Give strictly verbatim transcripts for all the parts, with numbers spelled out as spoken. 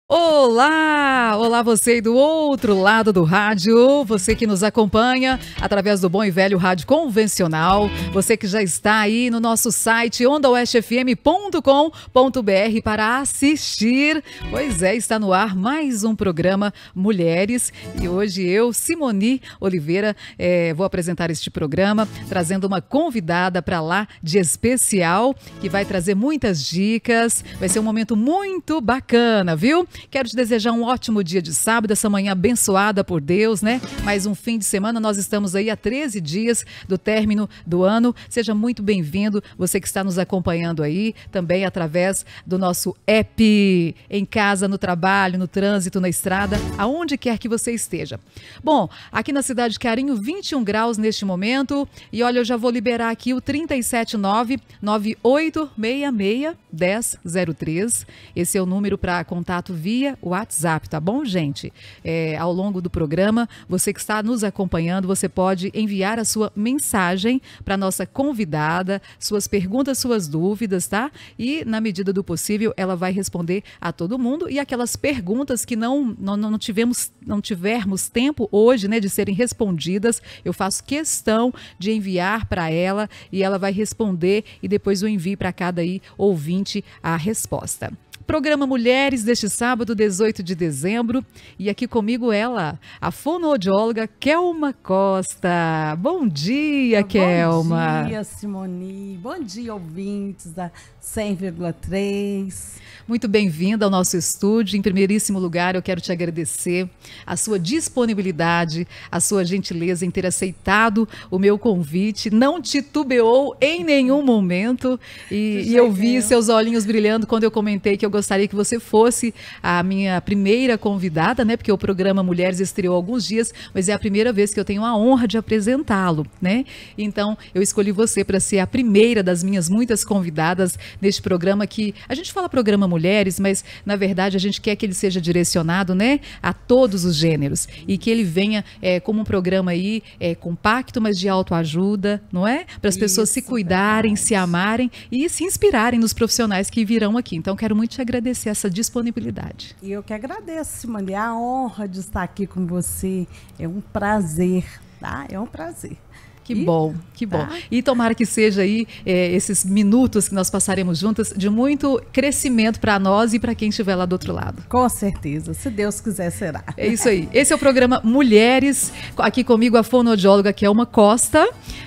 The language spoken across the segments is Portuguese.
Olá! Olá você aí do outro lado do rádio, você que nos acompanha através do bom e velho rádio convencional, você que já está aí no nosso site onda oeste f m ponto com ponto b r para assistir. Pois é, está no ar mais um programa Mulheres e hoje eu, Simoni Oliveira, é, vou apresentar este programa trazendo uma convidada para lá de especial que vai trazer muitas dicas, vai ser um momento muito bacana, viu? Quero te desejar um ótimo dia de sábado, essa manhã abençoada por Deus, né? Mais um fim de semana, nós estamos aí há treze dias do término do ano. Seja muito bem-vindo, você que está nos acompanhando aí, também através do nosso app, em casa, no trabalho, no trânsito, na estrada, aonde quer que você esteja. Bom, aqui na cidade de Carinho, vinte e um graus neste momento, e olha, eu já vou liberar aqui o três sete nove, nove oito seis seis, um zero zero três. Esse é o número para contato via WhatsApp, tá bom, gente? É, ao longo do programa, você que está nos acompanhando, você pode enviar a sua mensagem para nossa convidada, suas perguntas, suas dúvidas, tá? E, na medida do possível, ela vai responder a todo mundo. E aquelas perguntas que não, não, não, tivemos, não tivermos tempo hoje, né, de serem respondidas, eu faço questão de enviar para ela e ela vai responder e depois eu envio para cada aí, ouvinte a resposta. Programa Mulheres deste sábado, dezoito de dezembro, e aqui comigo ela, a fonoaudióloga Kelma Costa. Bom dia, Kelma. Bom dia, Simoni. Bom dia, ouvintes da cem vírgula três. Muito bem-vinda ao nosso estúdio. Em primeiríssimo lugar, eu quero te agradecer a sua disponibilidade, a sua gentileza em ter aceitado o meu convite. Não titubeou em nenhum momento e, e eu vi seus olhinhos brilhando quando eu comentei que eu gostaria que você fosse a minha primeira convidada, né? Porque o programa Mulheres estreou há alguns dias, mas é a primeira vez que eu tenho a honra de apresentá-lo, né? Então, eu escolhi você para ser a primeira das minhas muitas convidadas neste programa que a gente fala programa Mulheres, mas na verdade a gente quer que ele seja direcionado, né, a todos os gêneros e que ele venha é, como um programa aí é, compacto, mas de autoajuda, não é? Para as pessoas se cuidarem, verdade. se amarem e se inspirarem nos profissionais que virão aqui. Então, quero muito te agradecer essa disponibilidade. E eu que agradeço, Simone, a honra de estar aqui com você. É um prazer, tá? É um prazer. Que bom, que bom. Tá. E tomara que seja aí é, esses minutos que nós passaremos juntas de muito crescimento para nós e para quem estiver lá do outro lado. Com certeza, se Deus quiser será. É isso aí. Esse é o programa Mulheres, aqui comigo a fonoaudióloga Kelma Costa.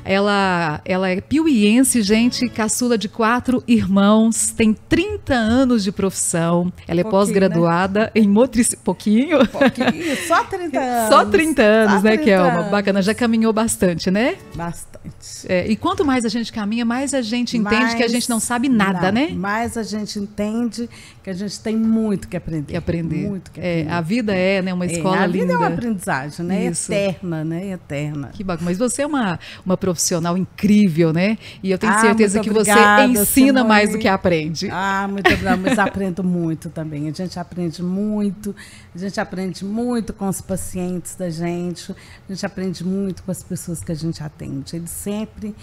Ela, ela é piuiense, gente, caçula de quatro irmãos, tem trinta anos de profissão. Ela é pós-graduada, né? Em motricidade. Pouquinho? Pouquinho, só trinta anos. Só trinta anos, só né, trinta Kelma? Anos. Bacana, já caminhou bastante, né? Bastante. É, e quanto mais a gente caminha, mais a gente entende mais, que a gente não sabe nada, não, né? Mais a gente entende que a gente tem muito que aprender. Que aprender. Muito que aprender. É, a vida é, né, uma escola é, a linda. A vida é uma aprendizagem, né? Isso. Eterna, né? Eterna. Que bacana. Mas você é uma, uma profissional incrível, né? E eu tenho ah, certeza que obrigada, você ensina Simone. mais do que aprende. Ah, muito obrigada. Mas aprendo muito também. A gente aprende muito. A gente aprende muito com os pacientes da gente. A gente aprende muito com as pessoas que a gente atende. Ele sempre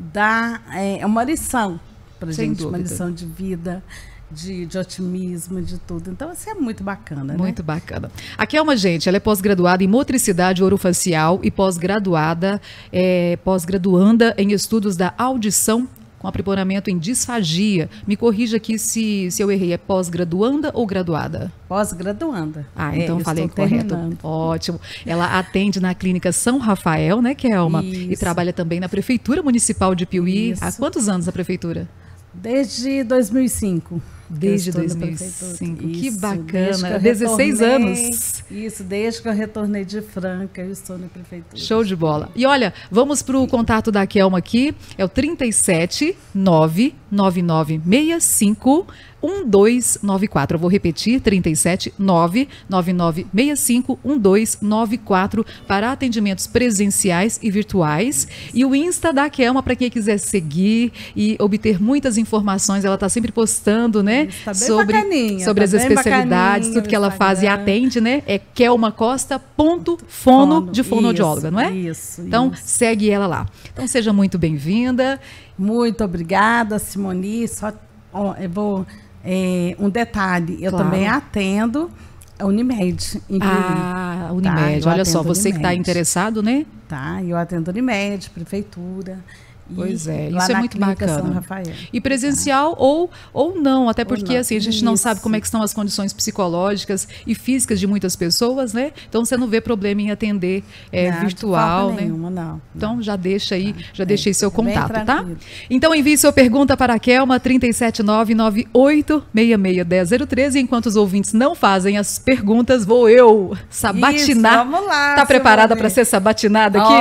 dá é, uma lição para a gente, dúvida. Uma lição de vida, de, de otimismo, de tudo. Então, isso é muito bacana, Muito né? bacana. A Kelma, gente, ela é pós-graduada em motricidade orofacial e pós-graduada, é, pós-graduanda em estudos da audição com aprimoramento em disfagia. Me corrija aqui se, se eu errei. É pós-graduanda ou graduada? Pós-graduanda. Ah, então é, falei correto. Terminando. Ótimo. Ela atende na clínica São Rafael, né, Kelma? Isso. E trabalha também na Prefeitura Municipal de Piuí. Isso. Há quantos anos a Prefeitura? Desde dois mil e cinco. Desde dois mil e cinco. Isso, que bacana. Que dezesseis anos. Isso, desde que eu retornei de Franca, eu estou na prefeitura. Show de bola. E olha, vamos para o contato da Kelma aqui. É o trinta sete nove nove nove seis cinco um dois nove quatro. Eu vou repetir, trinta sete nove nove nove seis cinco um dois nove quatro para atendimentos presenciais e virtuais. E o Insta da Kelma para quem quiser seguir e obter muitas informações. Ela está sempre postando, né? Tá sobre sobre tá as especialidades, tudo que ela faz e atende, né? É kelma costa ponto fono de fonoaudióloga, não é? Isso. Então, isso. segue ela lá. Então, seja muito bem-vinda. Muito obrigada, Simoni. Só ó, eu vou é, um detalhe, eu Claro. também atendo A Unimed, em Ah, Unimed. Tá, Olha só, você Unimed. que está interessado, né? Tá, eu atendo Unimed, prefeitura. Pois é, lá isso é na muito Clínica São bacana. Rafael. E presencial ou, ou não, até porque não. assim, a gente não sabe Isso. como é que estão as condições psicológicas e físicas de muitas pessoas, né? Então você não vê problema em atender é, Não, de virtual, forma né? nenhuma, não. Então já deixa aí, já É, deixa aí seu bem contato, tá? tranquilo. Então envie sua pergunta para a Kelma, trinta sete nove nove oito seis seis um zero zero três. Enquanto os ouvintes não fazem as perguntas, vou eu sabatinar. Isso, vamos lá, Tá preparada Simone. para ser sabatinada aqui?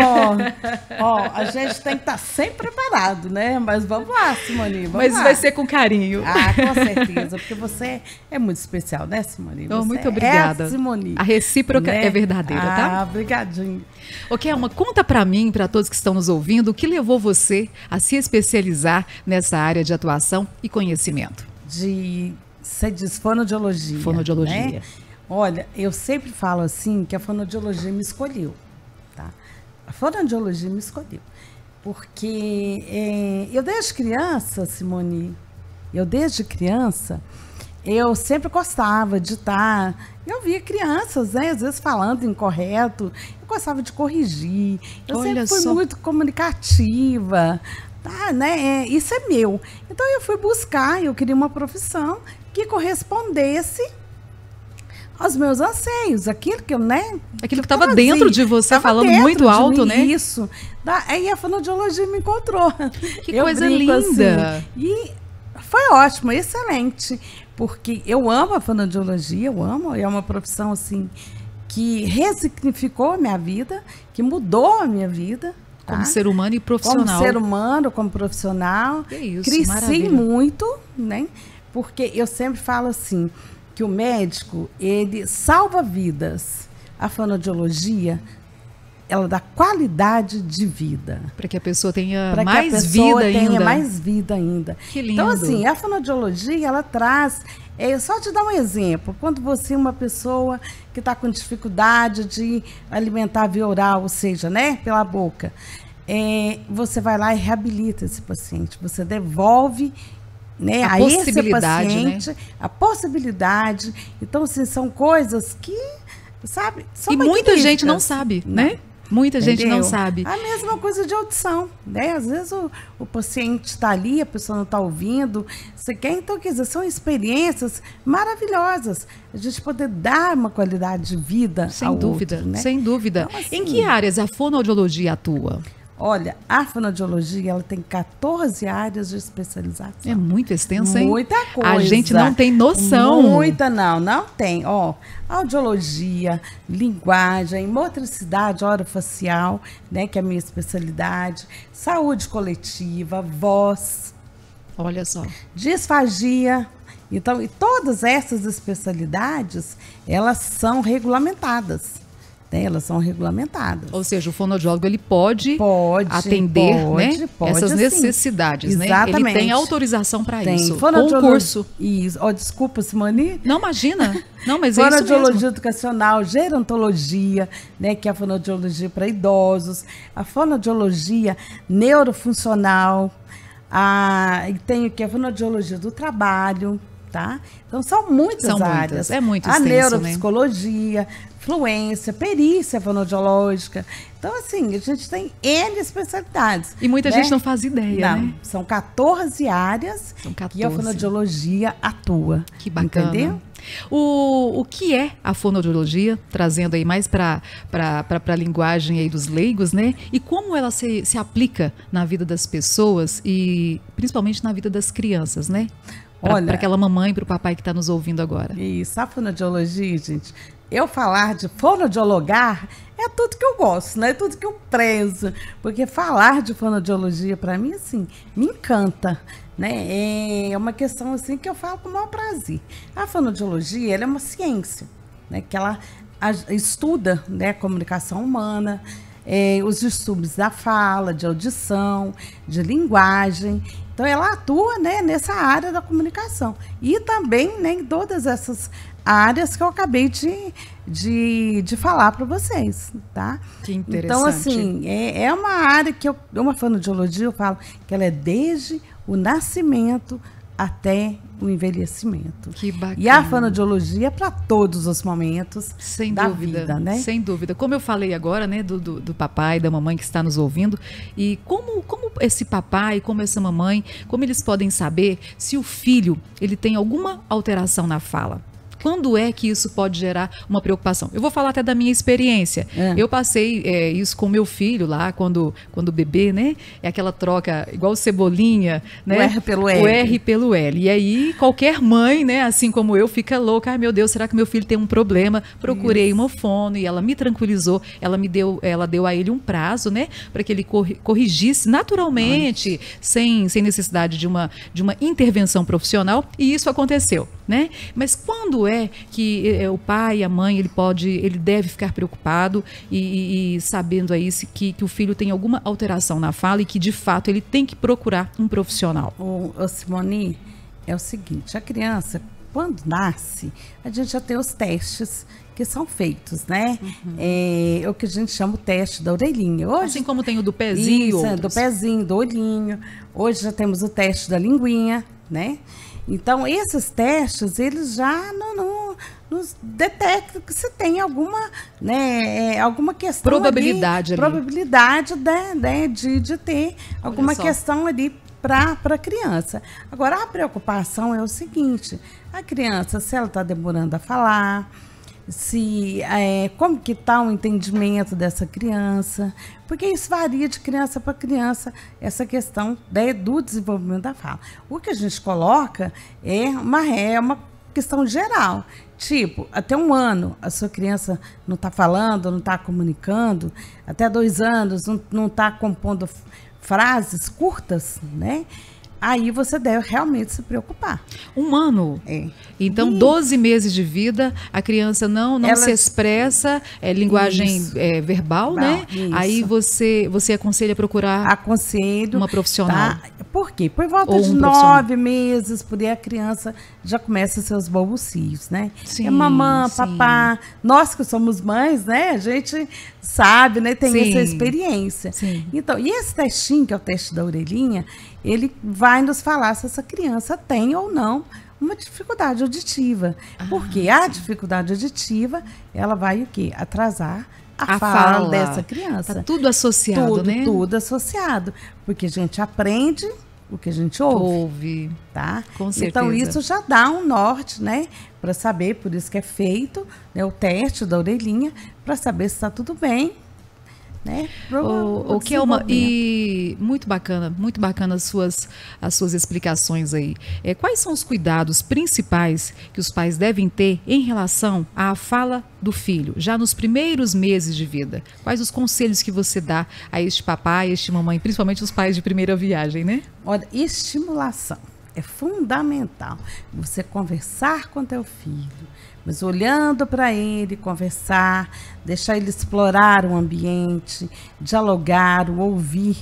Ó, ó, a gente tem que estar sempre preparado, né? Mas vamos lá, Simone, vamos Mas lá. vai ser com carinho. Ah, com certeza, porque você é muito especial, né, Simone? Oh, Você muito obrigada. É a Simone. A recíproca né? é verdadeira, tá? Ah, obrigadinho. Ô, Kelma, conta pra mim, pra todos que estão nos ouvindo, o que levou você a se especializar nessa área de atuação e conhecimento? De, você diz fonoaudiologia. Fonoaudiologia. Né? Olha, eu sempre falo assim que a fonoaudiologia me escolheu, tá? A fonoaudiologia me escolheu. Porque é, eu desde criança, Simone, eu desde criança, eu sempre gostava de estar... Eu via crianças, né, às vezes falando incorreto, eu gostava de corrigir. Eu Olha sempre fui só. muito comunicativa, tá, né? É, isso é meu. Então eu fui buscar, eu queria uma profissão que correspondesse aos meus anseios, aquilo que eu, né? Aquilo que estava dentro de você, falando muito alto, né? Isso. Da, aí a fonoaudiologia me encontrou. Que Eu coisa brinco linda. assim. E foi ótimo, excelente. Porque eu amo a fonoaudiologia, eu amo, é uma profissão assim que ressignificou a minha vida, que mudou a minha vida. Tá? Como ser humano e profissional. Como ser humano, como profissional. Que isso, Cresci maravilha. muito, né? Porque eu sempre falo assim, que o médico, ele salva vidas. A fonoaudiologia, ela dá qualidade de vida. Para que a pessoa tenha Para que a mais pessoa vida tenha ainda. mais vida ainda. Que lindo. Então, assim, a fonoaudiologia, ela traz... É, só te dar um exemplo. Quando você é uma pessoa que está com dificuldade de alimentar via oral, ou seja, né, pela boca, é, você vai lá e reabilita esse paciente. Você devolve... Né, A a possibilidade, esse paciente, né? a possibilidade. Então, assim, são coisas que, sabe, são E muita gente não magníficas. sabe, Não. né? Muita gente não Entendeu? sabe. A mesma coisa de audição, né? Às vezes o, o paciente está ali, a pessoa não está ouvindo. Você quer, então, quer dizer, são experiências maravilhosas. A gente poder dar uma qualidade de vida Sem ao dúvida, outro, né? sem dúvida. Então, assim, Em que áreas a fonoaudiologia atua? Olha, a fonoaudiologia, ela tem quatorze áreas de especialização. É muito extensa, hein? Muita coisa. A gente não tem noção. Muita não, não tem. Ó, audiologia, linguagem, motricidade orofacial, né, que é a minha especialidade, saúde coletiva, voz, Olha só. disfagia. Então, e todas essas especialidades, elas são regulamentadas. Né? Elas são regulamentadas. Ou seja, o fonoaudiólogo ele pode, Pode, atender pode, né, pode, essas sim. necessidades, né? Ele Exatamente. tem autorização para Tem isso. fonoaudiolo- Concurso. Isso. Oh, desculpa, Simone. Não, imagina. Não, mas é isso Fonoaudiologia mesmo. educacional, gerontologia, né, que é a fonoaudiologia para idosos, a fonoaudiologia neurofuncional, a, e tem o que é a fonoaudiologia do trabalho, tá? Então são muitas São muitas, áreas. é muito A extenso, neuropsicologia, fluência, perícia fonoaudiológica. Então, assim, a gente tem N especialidades. E muita né? gente não faz ideia, Não, né? são quatorze áreas São quatorze. que a fonoaudiologia atua. Que bacana. Entendeu? O, o que é a fonoaudiologia, trazendo aí mais para a linguagem aí dos leigos, né? E como ela se, se aplica na vida das pessoas e principalmente na vida das crianças, né? Para Olha- aquela mamãe e para o papai que está nos ouvindo agora. Isso, a fonoaudiologia, gente, eu falar de fonoaudiologar é tudo que eu gosto, né? É tudo que eu prezo. Porque falar de fonoaudiologia, para mim, assim, me encanta. Né? É uma questão assim que eu falo com o maior prazer. A fonoaudiologia, ela é uma ciência, né? Que ela a- estuda, né, a comunicação humana, é, os distúrbios da fala, de audição, de linguagem. Então, ela atua, né, nessa área da comunicação. E também, né, em todas essas áreas que eu acabei de, de, de falar para vocês, tá? Que interessante. Então, assim, é, é uma área que eu, uma fonoaudiologia, eu falo que ela é desde o nascimento até o envelhecimento. Que bacana. E a fonoaudiologia é para todos os momentos Sem da dúvida, vida, né? Sem dúvida. Como eu falei agora, né, do, do, do papai e da mamãe que está nos ouvindo, e como, como esse papai, como essa mamãe, como eles podem saber se o filho ele tem alguma alteração na fala? Quando é que isso pode gerar uma preocupação? Eu vou falar até da minha experiência. É. Eu passei é, isso com meu filho lá, quando, quando bebê, né? É aquela troca, igual cebolinha, né? O R pelo L. O R pelo L. E aí, qualquer mãe, né, assim como eu, fica louca. Ai, meu Deus, será que meu filho tem um problema? Procurei isso. uma fono e ela me tranquilizou. Ela me deu, ela deu a ele um prazo, né? Para que ele corrigisse naturalmente, sem, sem necessidade de uma, de uma intervenção profissional. E isso aconteceu, né? Mas quando é que é, o pai e a mãe ele pode, ele deve ficar preocupado e, e, e sabendo aí se, que, que o filho tem alguma alteração na fala e que de fato ele tem que procurar um profissional? O, o Simone, é o seguinte, a criança quando nasce a gente já tem os testes que são feitos, né? Uhum. É, é o que a gente chama o teste da orelhinha. Hoje, assim como tem o do pezinho. Isso, do pezinho, do olhinho. Hoje já temos o teste da linguinha, né? Então, esses testes, eles já não, não, nos detectam que se tem alguma, né, alguma questão probabilidade ali, ali. Probabilidade de, de, de, de ter alguma questão ali para a criança. Agora, a preocupação é o seguinte, a criança, se ela está demorando a falar, se é, como que está o entendimento dessa criança, porque isso varia de criança para criança, essa questão, né, do desenvolvimento da fala. O que a gente coloca é uma, é uma questão geral, tipo, até um ano a sua criança não está falando, não está comunicando, até dois anos não está compondo frases curtas, né? Aí você deve realmente se preocupar. Um ano? É. Então, e... doze meses de vida, a criança não, não Ela... se expressa, é linguagem é, verbal, né? Isso. Aí você, você aconselha procurar Aconselho, uma profissional. Tá? Por quê? Por volta Ou de um nove meses, por aí a criança já começa seus balbucios, né? Sim, é mamãe, sim. papá. Nós que somos mães, né? A gente sabe, né? Tem sim. essa experiência. Sim. Então, e esse testinho, que é o teste da orelhinha, ele vai nos falar se essa criança tem ou não uma dificuldade auditiva. Ah, porque a dificuldade auditiva, ela vai o quê? Atrasar a, a fala, fala dessa criança. Tá tudo associado, tudo, né? Tudo associado. Porque a gente aprende o que a gente ouve. Ouve. Tá? Com certeza. Então, isso já dá um norte, né? Para saber, por isso que é feito, né, o teste da orelhinha, para saber se está tudo bem. Né? O, o que é uma e muito bacana, muito bacana as suas as suas explicações aí. É, quais são os cuidados principais que os pais devem ter em relação à fala do filho, já nos primeiros meses de vida? Quais os conselhos que você dá a este papai, a este mamãe, principalmente os pais de primeira viagem, né? Olha, estimulação é fundamental. Você conversar com teu filho, mas olhando para ele, conversar, deixar ele explorar o ambiente, dialogar, o ouvir.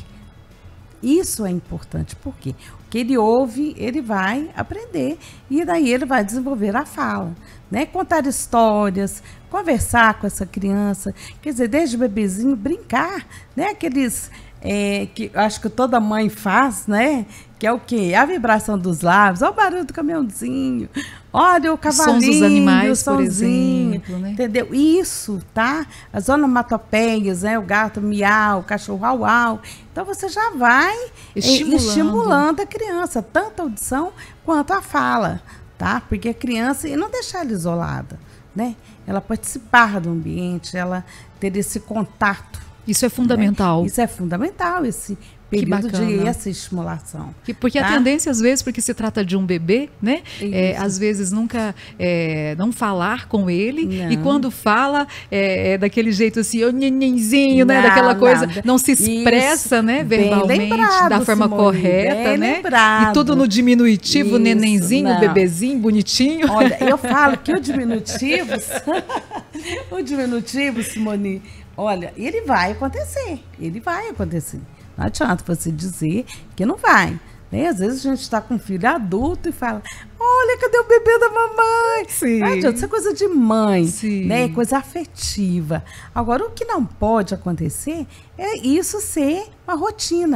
Isso é importante, porque o que ele ouve, ele vai aprender e daí ele vai desenvolver a fala, né? Contar histórias, conversar com essa criança, quer dizer, desde bebezinho, brincar, né? Aqueles é, que acho que toda mãe faz, né? Que é o quê? A vibração dos lábios, olha o barulho do caminhãozinho, olha o cavalinho, sons dos animais, o sonzinho, por exemplo, né? Entendeu? Isso, tá? As onomatopeias, né? O gato miau, o cachorro au au. Então você já vai estimulando. estimulando a criança, tanto a audição quanto a fala, tá? Porque a criança, e não deixar ela isolada, né? Ela participar do ambiente, ela ter esse contato. Isso é fundamental. Né? Isso é fundamental, esse período de essa estimulação. Que, porque tá? A tendência, às vezes, porque se trata de um bebê, né? É, às vezes nunca é, não falar com ele. Não. E quando fala, é, é daquele jeito assim, o nenenzinho, né? Daquela coisa, nada. Não se expressa, isso. Né? Verbalmente, lembrado, da forma Simone, correta, né? Lembrado. E tudo no diminutivo, isso, nenenzinho, não. Bebezinho, bonitinho. Olha, eu falo que o diminutivo, o diminutivo, Simone, olha, ele vai acontecer, ele vai acontecer. Não adianta você dizer que não vai. Né? Às vezes a gente está com um filho adulto e fala, olha, cadê o bebê da mamãe? Sim. Não adianta, isso é coisa de mãe, Sim. né? Coisa afetiva. Agora, o que não pode acontecer é isso ser uma rotina.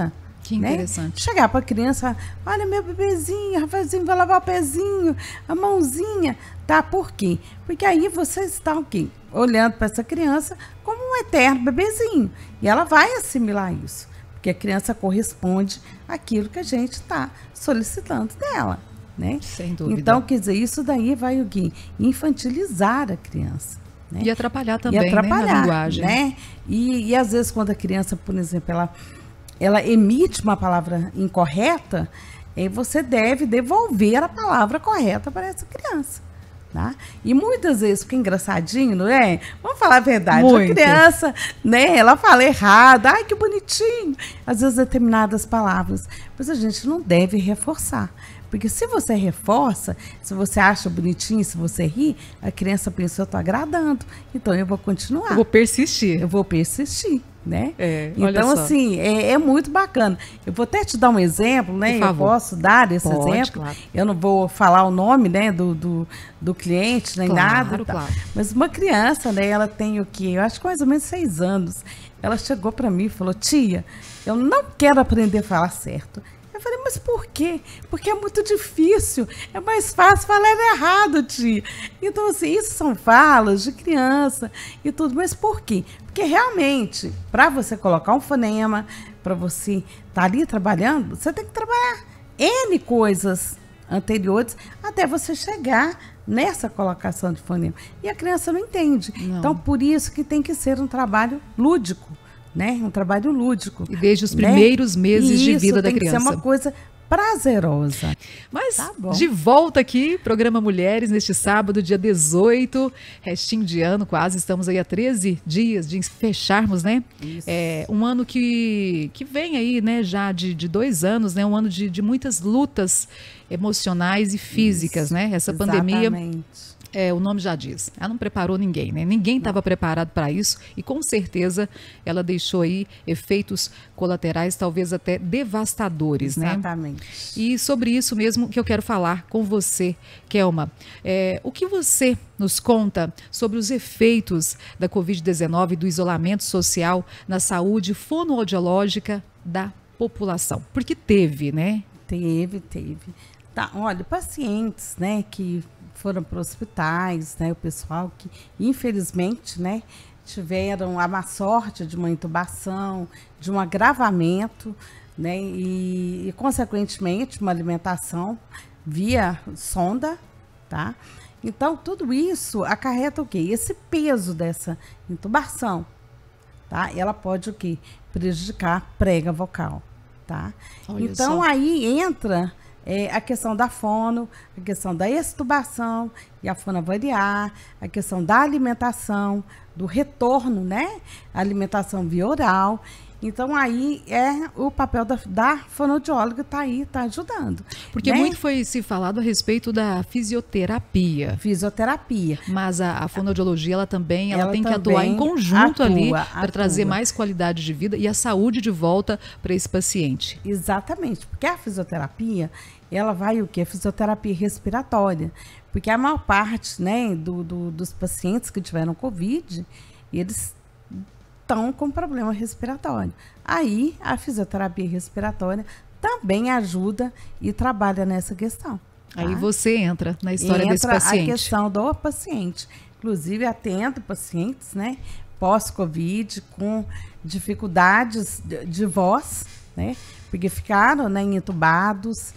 Que interessante. Né? Chegar para a criança, olha meu bebezinho, Rafaelzinho, vai lavar o pezinho, a mãozinha, tá? Por quê? Porque aí você está o quê? Olhando para essa criança como um eterno bebezinho. E ela vai assimilar isso, porque a criança corresponde àquilo que a gente está solicitando dela, né? Sem dúvida. Então, quer dizer, isso daí vai o quê? Infantilizar a criança. Né? E atrapalhar também, e atrapalhar, né, na linguagem. Né? E, e às vezes quando a criança, por exemplo, ela, ela emite uma palavra incorreta, eh, você deve devolver a palavra correta para essa criança. Tá? E muitas vezes fica engraçadinho, não é? Vamos falar a verdade. Muito. A criança, né, ela fala errado, ai que bonitinho. Às vezes determinadas palavras, mas a gente não deve reforçar. Porque se você reforça, se você acha bonitinho, se você ri, a criança pensa, eu estou agradando, então eu vou continuar. Eu vou persistir. Eu vou persistir, né? É, olha então, só. assim, é, é muito bacana. Eu vou até te dar um exemplo, né? Por Eu favor. posso dar esse Pode, exemplo. claro. Eu não vou falar o nome, né, do, do, do cliente, nem Claro, nada. Tá? claro. Mas uma criança, né, ela tem o quê? Eu acho que mais ou menos seis anos. Ela chegou para mim e falou, tia, eu não quero aprender a falar certo. Eu falei, mas por quê? Porque é muito difícil, é mais fácil falar errado, tia. Então, assim, isso são falas de criança e tudo, mas por quê? Porque realmente, para você colocar um fonema, para você estar ali trabalhando, você tem que trabalhar N coisas anteriores até você chegar nessa colocação de fonema. E a criança não entende. Não. Então, por isso que tem que ser um trabalho lúdico. Né? Um trabalho lúdico. E desde os né? primeiros meses Isso, de vida da tem criança. Que ser uma coisa prazerosa. Mas Tá bom. de volta aqui, programa Mulheres, neste sábado, dia dezoito, restinho de ano, quase estamos aí a treze dias de fecharmos, né? Isso. É, um ano que, que vem aí, né, já de, de dois anos, né? Um ano de, de muitas lutas emocionais e físicas, Isso. né? Essa pandemia. Exatamente. É, o nome já diz, ela não preparou ninguém, né? Ninguém estava preparado para isso e com certeza ela deixou aí efeitos colaterais talvez até devastadores, né? Exatamente. E sobre isso mesmo que eu quero falar com você, Kelma. É, o que você nos conta sobre os efeitos da covid dezenove e do isolamento social na saúde fonoaudiológica da população? Porque teve, né? Teve, teve. Tá, olha, pacientes, né, que foram para hospitais, né, o pessoal que, infelizmente, né, tiveram a má sorte de uma intubação, de um agravamento, né, e, e consequentemente, uma alimentação via sonda, tá? Então, tudo isso acarreta o quê? Esse peso dessa intubação, tá? Ela pode o quê? Prejudicar a prega vocal, tá? Olha então, só. aí entra... É, a questão da fono, a questão da extubação e a fonoavariar, a questão da alimentação, do retorno, né? A alimentação via oral. Então, aí é o papel da, da fonoaudióloga está aí, está ajudando. Porque né? muito foi se falado a respeito da fisioterapia. Fisioterapia. Mas a, a fonoaudiologia, ela também ela Ela tem que também atuar em conjunto atua, ali para atua. trazer mais qualidade de vida e a saúde de volta para esse paciente. Exatamente, porque a fisioterapia, ela vai o quê? A fisioterapia respiratória. Porque a maior parte, né, do, do, dos pacientes que tiveram Covid, eles estão com problema respiratório. Aí, a fisioterapia respiratória também ajuda e trabalha nessa questão. Tá? Aí você entra na história entra desse paciente. a questão do paciente. Inclusive, atendo pacientes, né, pós-Covid, com dificuldades de, de voz, né, porque ficaram, né, entubados.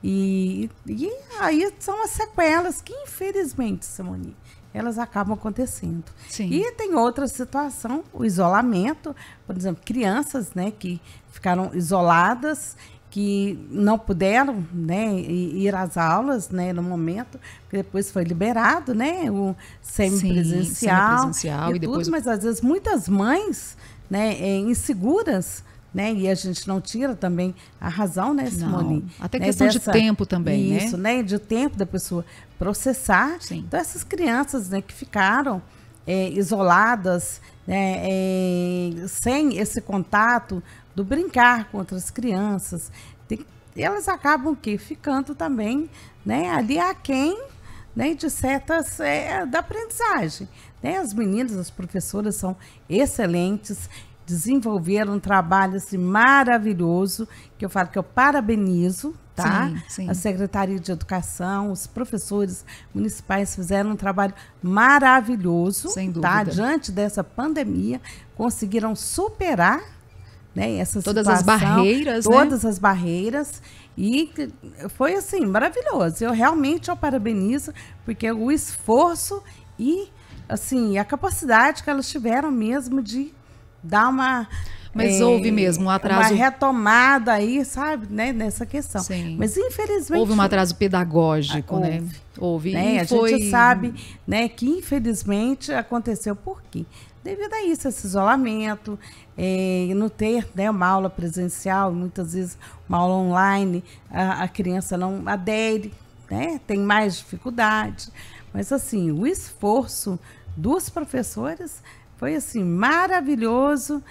E, e aí são as sequelas que, infelizmente, Simone, elas acabam acontecendo. Sim. E tem outra situação, o isolamento, por exemplo, crianças, né, que ficaram isoladas, que não puderam, né, ir às aulas, né, no momento, que depois foi liberado, né, o semipresencial, Sim, semipresencial e, e tudo, depois... mas às vezes muitas mães, né, é, inseguras, né, e a gente não tira também a razão, né, Simone? Não, até né, questão dessa, de tempo também, isso, né? né, de tempo da pessoa processar. Sim. Então, essas crianças, né, que ficaram é, isoladas, né, é, sem esse contato do brincar com outras crianças, tem, elas acabam que ficando também, né, ali aquém, né, de certas é, da aprendizagem. Né? As meninas, as professoras são excelentes. desenvolveram um trabalho assim, maravilhoso, que eu falo que eu parabenizo, tá? Sim, sim. A Secretaria de Educação, os professores municipais fizeram um trabalho maravilhoso, sem dúvida. Tá? Diante dessa pandemia, conseguiram superar, né, essa todas situação, as barreiras, todas né? as barreiras, e foi assim, maravilhoso. Eu realmente eu parabenizo, porque o esforço e assim, a capacidade que elas tiveram mesmo de dar uma... Mas é, houve mesmo um atraso... Uma retomada aí, sabe, né, nessa questão. Sim. Mas infelizmente... Houve um atraso pedagógico, houve, né? Houve. Né? E a foi... gente sabe, né, que infelizmente aconteceu por quê? Devido a isso, esse isolamento, é, não ter, né, uma aula presencial, muitas vezes uma aula online, a, a criança não adere, né, tem mais dificuldade. Mas assim, o esforço dos professores foi assim, maravilhoso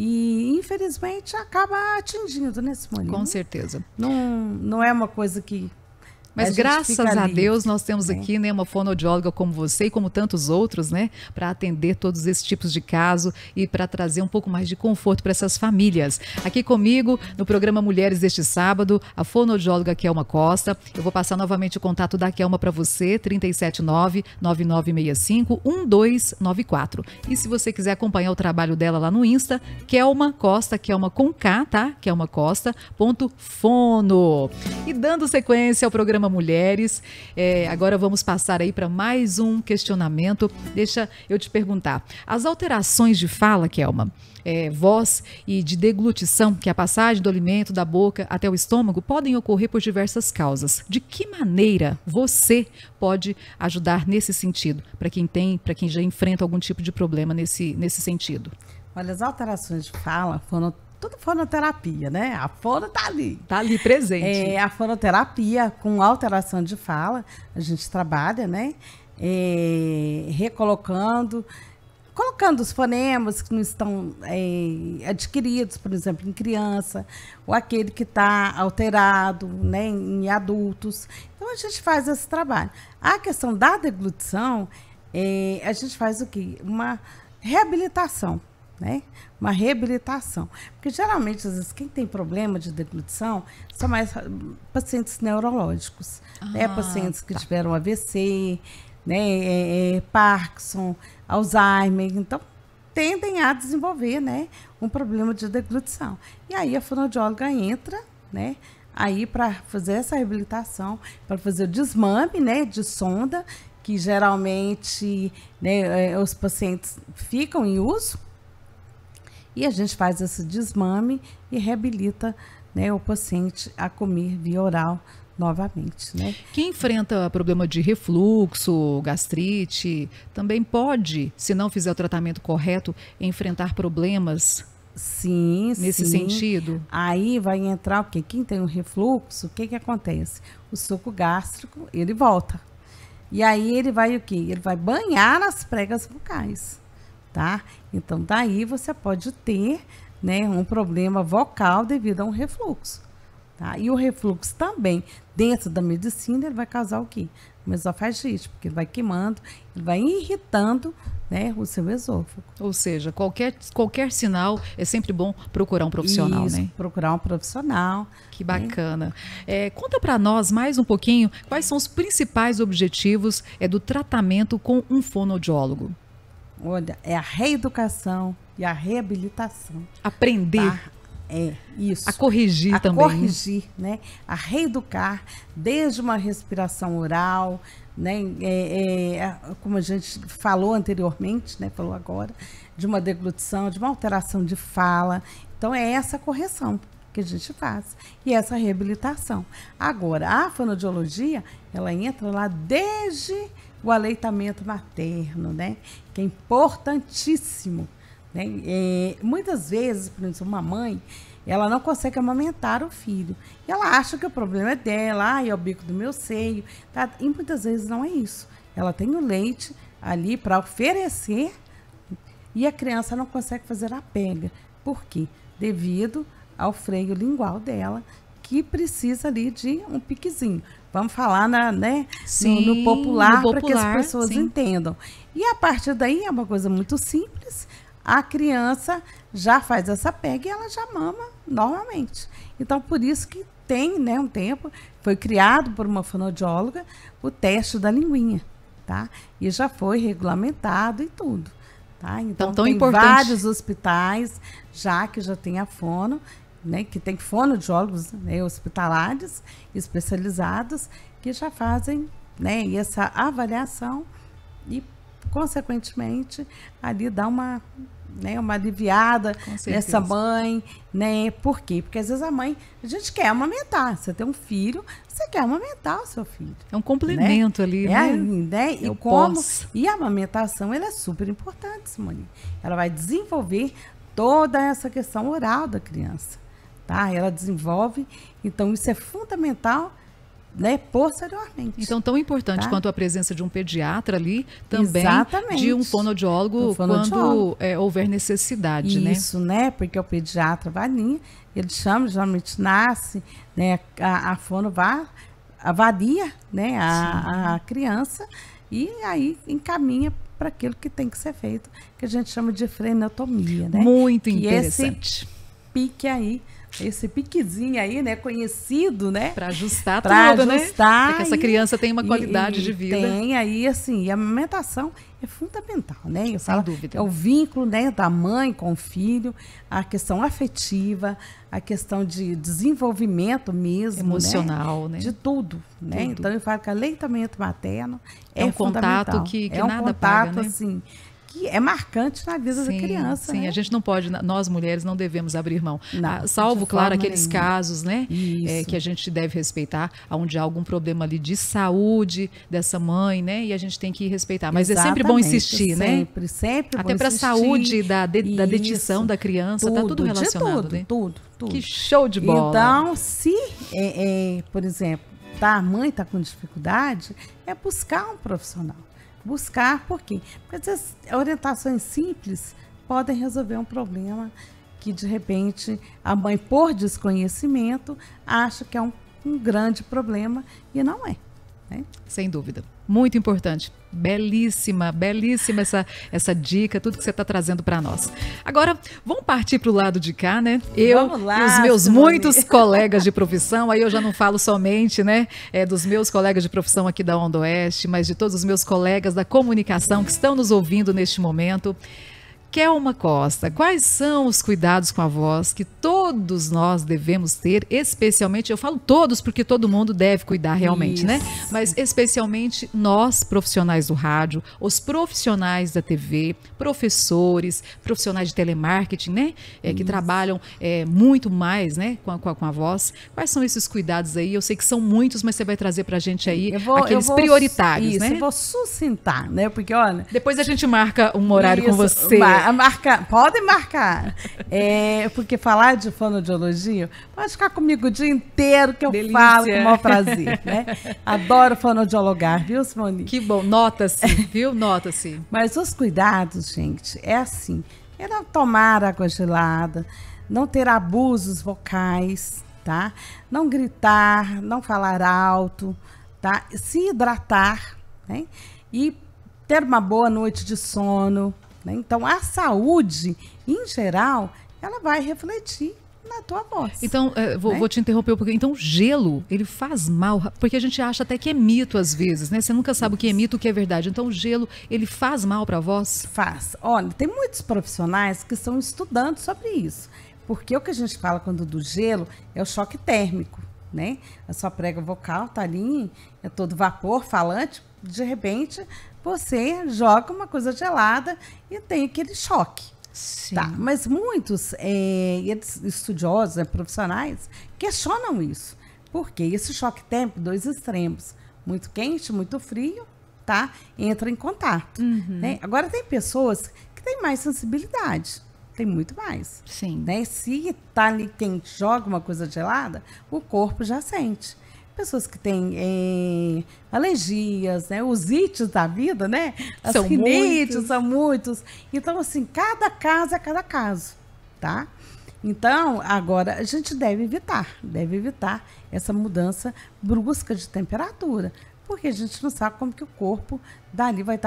e infelizmente acaba atingindo nesse momento. Com certeza. Não, não é uma coisa que... Mas graças a Deus nós temos aqui, né, uma fonoaudióloga como você e como tantos outros, né, para atender todos esses tipos de caso e para trazer um pouco mais de conforto para essas famílias. Aqui comigo, no programa Mulheres deste sábado, a fonoaudióloga Kelma Costa. Eu vou passar novamente o contato da Kelma para você, trinta e sete nove, nove nove seis cinco, um dois nove quatro. E se você quiser acompanhar o trabalho dela lá no Insta, Kelma Costa, Kelma com K, tá? Kelma Costa ponto fono. E dando sequência ao programa Mulheres, é, agora vamos passar aí para mais um questionamento. Deixa eu te perguntar, as alterações de fala, Kelma, é, voz e de deglutição, que é a passagem do alimento da boca até o estômago, podem ocorrer por diversas causas. De que maneira você pode ajudar nesse sentido, para quem tem, para quem já enfrenta algum tipo de problema nesse, nesse sentido? Olha, as alterações de fala foram tudo fonoterapia, né? A fono tá ali. Tá ali presente. É, a fonoterapia com alteração de fala, a gente trabalha, né? É, recolocando, colocando os fonemas que não estão é, adquiridos, por exemplo, em criança, ou aquele que está alterado, né, em adultos. Então, a gente faz esse trabalho. A questão da deglutição, é, a gente faz o quê? Uma reabilitação. Né? Uma reabilitação. Porque geralmente, às vezes, quem tem problema de deglutição são mais pacientes neurológicos, ah, né? Pacientes que tá. tiveram A V C, né? é, é, Parkinson, Alzheimer, então tendem a desenvolver, né, um problema de deglutição. E aí a fonoaudióloga entra, né, aí para fazer essa reabilitação, para fazer o desmame, né, de sonda, que geralmente, né, os pacientes ficam em uso. E a gente faz esse desmame e reabilita, né, o paciente a comer via oral novamente. Né? Quem enfrenta problema de refluxo, gastrite, também pode, se não fizer o tratamento correto, enfrentar problemas sim, nesse sim. sentido? Aí vai entrar o quê? Quem tem um refluxo, o que que acontece? O suco gástrico, ele volta. E aí ele vai o quê? Ele vai banhar nas pregas bucais. Tá? Então, daí você pode ter, né, um problema vocal devido a um refluxo. Tá? E o refluxo também, dentro da medicina, ele vai causar o quê? Uma esofagite, porque ele vai queimando, ele vai irritando, né, o seu esôfago. Ou seja, qualquer, qualquer sinal é sempre bom procurar um profissional, Isso, né? procurar um profissional. Que bacana. Né? É, conta para nós mais um pouquinho quais são os principais objetivos é, do tratamento com um fonoaudiólogo. Olha, é a reeducação e a reabilitação. Aprender. Tá? É, isso. A corrigir a também. A corrigir, né? A reeducar desde uma respiração oral, né? É, é, como a gente falou anteriormente, né? Falou agora, de uma deglutição, de uma alteração de fala. Então, é essa correção que a gente faz. E essa reabilitação. Agora, a fonoaudiologia, ela entra lá desde o aleitamento materno, né? Que é importantíssimo, né? É, muitas vezes, por exemplo, uma mãe, ela não consegue amamentar o filho. E ela acha que o problema é dela, ah, é o bico do meu seio, tá? E muitas vezes não é isso. Ela tem o leite ali para oferecer e a criança não consegue fazer a pega. Por quê? Devido ao freio lingual dela, que precisa ali de um piquezinho. Vamos falar na, né, sim, no, no popular, no popular para que as pessoas sim. entendam. E a partir daí é uma coisa muito simples. a criança já faz essa pega e ela já mama normalmente. Então, por isso que tem, né, um tempo, foi criado por uma fonoaudióloga o teste da linguinha, tá? E já foi regulamentado e tudo, tá? Então, então tem importante. vários hospitais já que já tem a fono, né, que tem fonoaudiólogos, né, hospitalares especializados que já fazem, né, essa avaliação e, consequentemente, ali dá uma, né, uma aliviada nessa mãe, né? Por quê? Porque às vezes a mãe, a gente quer amamentar. Você tem um filho, você quer amamentar o seu filho. É um complemento, né? Ali, é, né? né? É e como pós. E a amamentação, ela é super importante, Simone. Ela vai desenvolver toda essa questão oral da criança, tá? Ela desenvolve, então isso é fundamental, né, posteriormente. Então, tão importante, tá? Quanto a presença de um pediatra ali, também Exatamente. De um fonoaudiólogo, um fonoaudiólogo. Quando é, houver necessidade, né? Isso, né? Porque o pediatra avalia, ele chama, geralmente nasce, né? A, a fono vai, avalia, né? A, a criança e aí encaminha para aquilo que tem que ser feito, que a gente chama de frenotomia, né? Muito que interessante. Esse pique aí, esse piquezinho aí, né, conhecido, né? Para ajustar pra tudo, ajustar, né? Para que essa criança tenha uma e, qualidade e de vida. Tem aí, assim, e a amamentação é fundamental, né? Eu Sem falo, dúvida. É o vínculo, né, da mãe com o filho, a questão afetiva, a questão de desenvolvimento mesmo, emocional, né? né? De tudo, né? Tudo. Então eu falo que o aleitamento materno é, é um fundamental. contato que, que é um nada contato, paga, né? assim, que é marcante na vida sim, da criança. Sim, né? A gente não pode, nós mulheres não devemos abrir mão. Não, ah, salvo, claro, aqueles nenhuma. casos, né? É, que a gente deve respeitar, onde há algum problema ali de saúde dessa mãe, né? E a gente tem que respeitar. Mas Exatamente, é sempre bom insistir, sempre, né? Sempre, sempre. Até para a saúde da, de, da dentição da criança, tudo, tá tudo relacionado, tudo, né? Tudo, tudo. Que show de bola. Então, se, é, é, por exemplo, tá, a mãe está com dificuldade, é buscar um profissional. Buscar, por quê? Porque às vezes orientações simples podem resolver um problema que, de repente, a mãe, por desconhecimento, acha que é um, um grande problema e não é. Né? Sem dúvida. Muito importante. Belíssima, belíssima essa, essa dica, tudo que você está trazendo para nós. Agora, vamos partir para o lado de cá, né? Eu lá, e os meus Simone. muitos colegas de profissão, aí eu já não falo somente, né, é, dos meus colegas de profissão aqui da Onda Oeste, mas de todos os meus colegas da comunicação que estão nos ouvindo neste momento. Kelma Costa, quais são os cuidados com a voz que todos nós devemos ter, especialmente, eu falo todos porque todo mundo deve cuidar realmente, Isso. né? Mas especialmente nós, profissionais do rádio, os profissionais da T V, professores, profissionais de telemarketing, né? É, que trabalham é, muito mais, né, com a, com, a, com a voz. Quais são esses cuidados aí? Eu sei que são muitos, mas você vai trazer pra gente aí eu vou, aqueles eu vou, prioritários, isso, né? Eu vou sucintar, né? Porque, olha... Depois a gente marca um horário isso, com você. Marca, pode marcar. É, porque falar de fonoaudiologia, pode ficar comigo o dia inteiro que eu Delícia. Falo com o maior prazer. Né? Adoro fonoaudiologar, viu, Simone? Que bom, nota-se, viu? Nota-se. Mas os cuidados, gente, é assim, é não tomar água gelada, não ter abusos vocais, tá? Não gritar, não falar alto, tá? Se hidratar, né? E ter uma boa noite de sono. Então, a saúde, em geral, ela vai refletir na tua voz. Então, uh, vou, né? vou te interromper um pouquinho. Então, gelo, ele faz mal, porque a gente acha até que é mito às vezes, né? Você nunca sabe o que é mito, o que é verdade. Então, o gelo, ele faz mal para a voz? Faz. Olha, tem muitos profissionais que estão estudando sobre isso. Porque o que a gente fala quando do gelo é o choque térmico, né? A sua prega vocal tá ali, é todo vapor falante, de repente... você joga uma coisa gelada e tem aquele choque. Sim. Tá? Mas muitos é, estudiosos, é, profissionais, questionam isso. Porque esse choque térmico, dois extremos, muito quente, muito frio, tá? Entra em contato. Uhum. Né? Agora, tem pessoas que têm mais sensibilidade. Tem muito mais. Sim. Né? Se tá ali quente, joga uma coisa gelada, o corpo já sente. Pessoas que têm é, alergias, né? Os ites da vida, né? As são rinites, muitos. são muitos. Então, assim, cada caso é cada caso, tá? Então, agora, a gente deve evitar, deve evitar essa mudança brusca de temperatura, porque a gente não sabe como que o corpo dali vai estar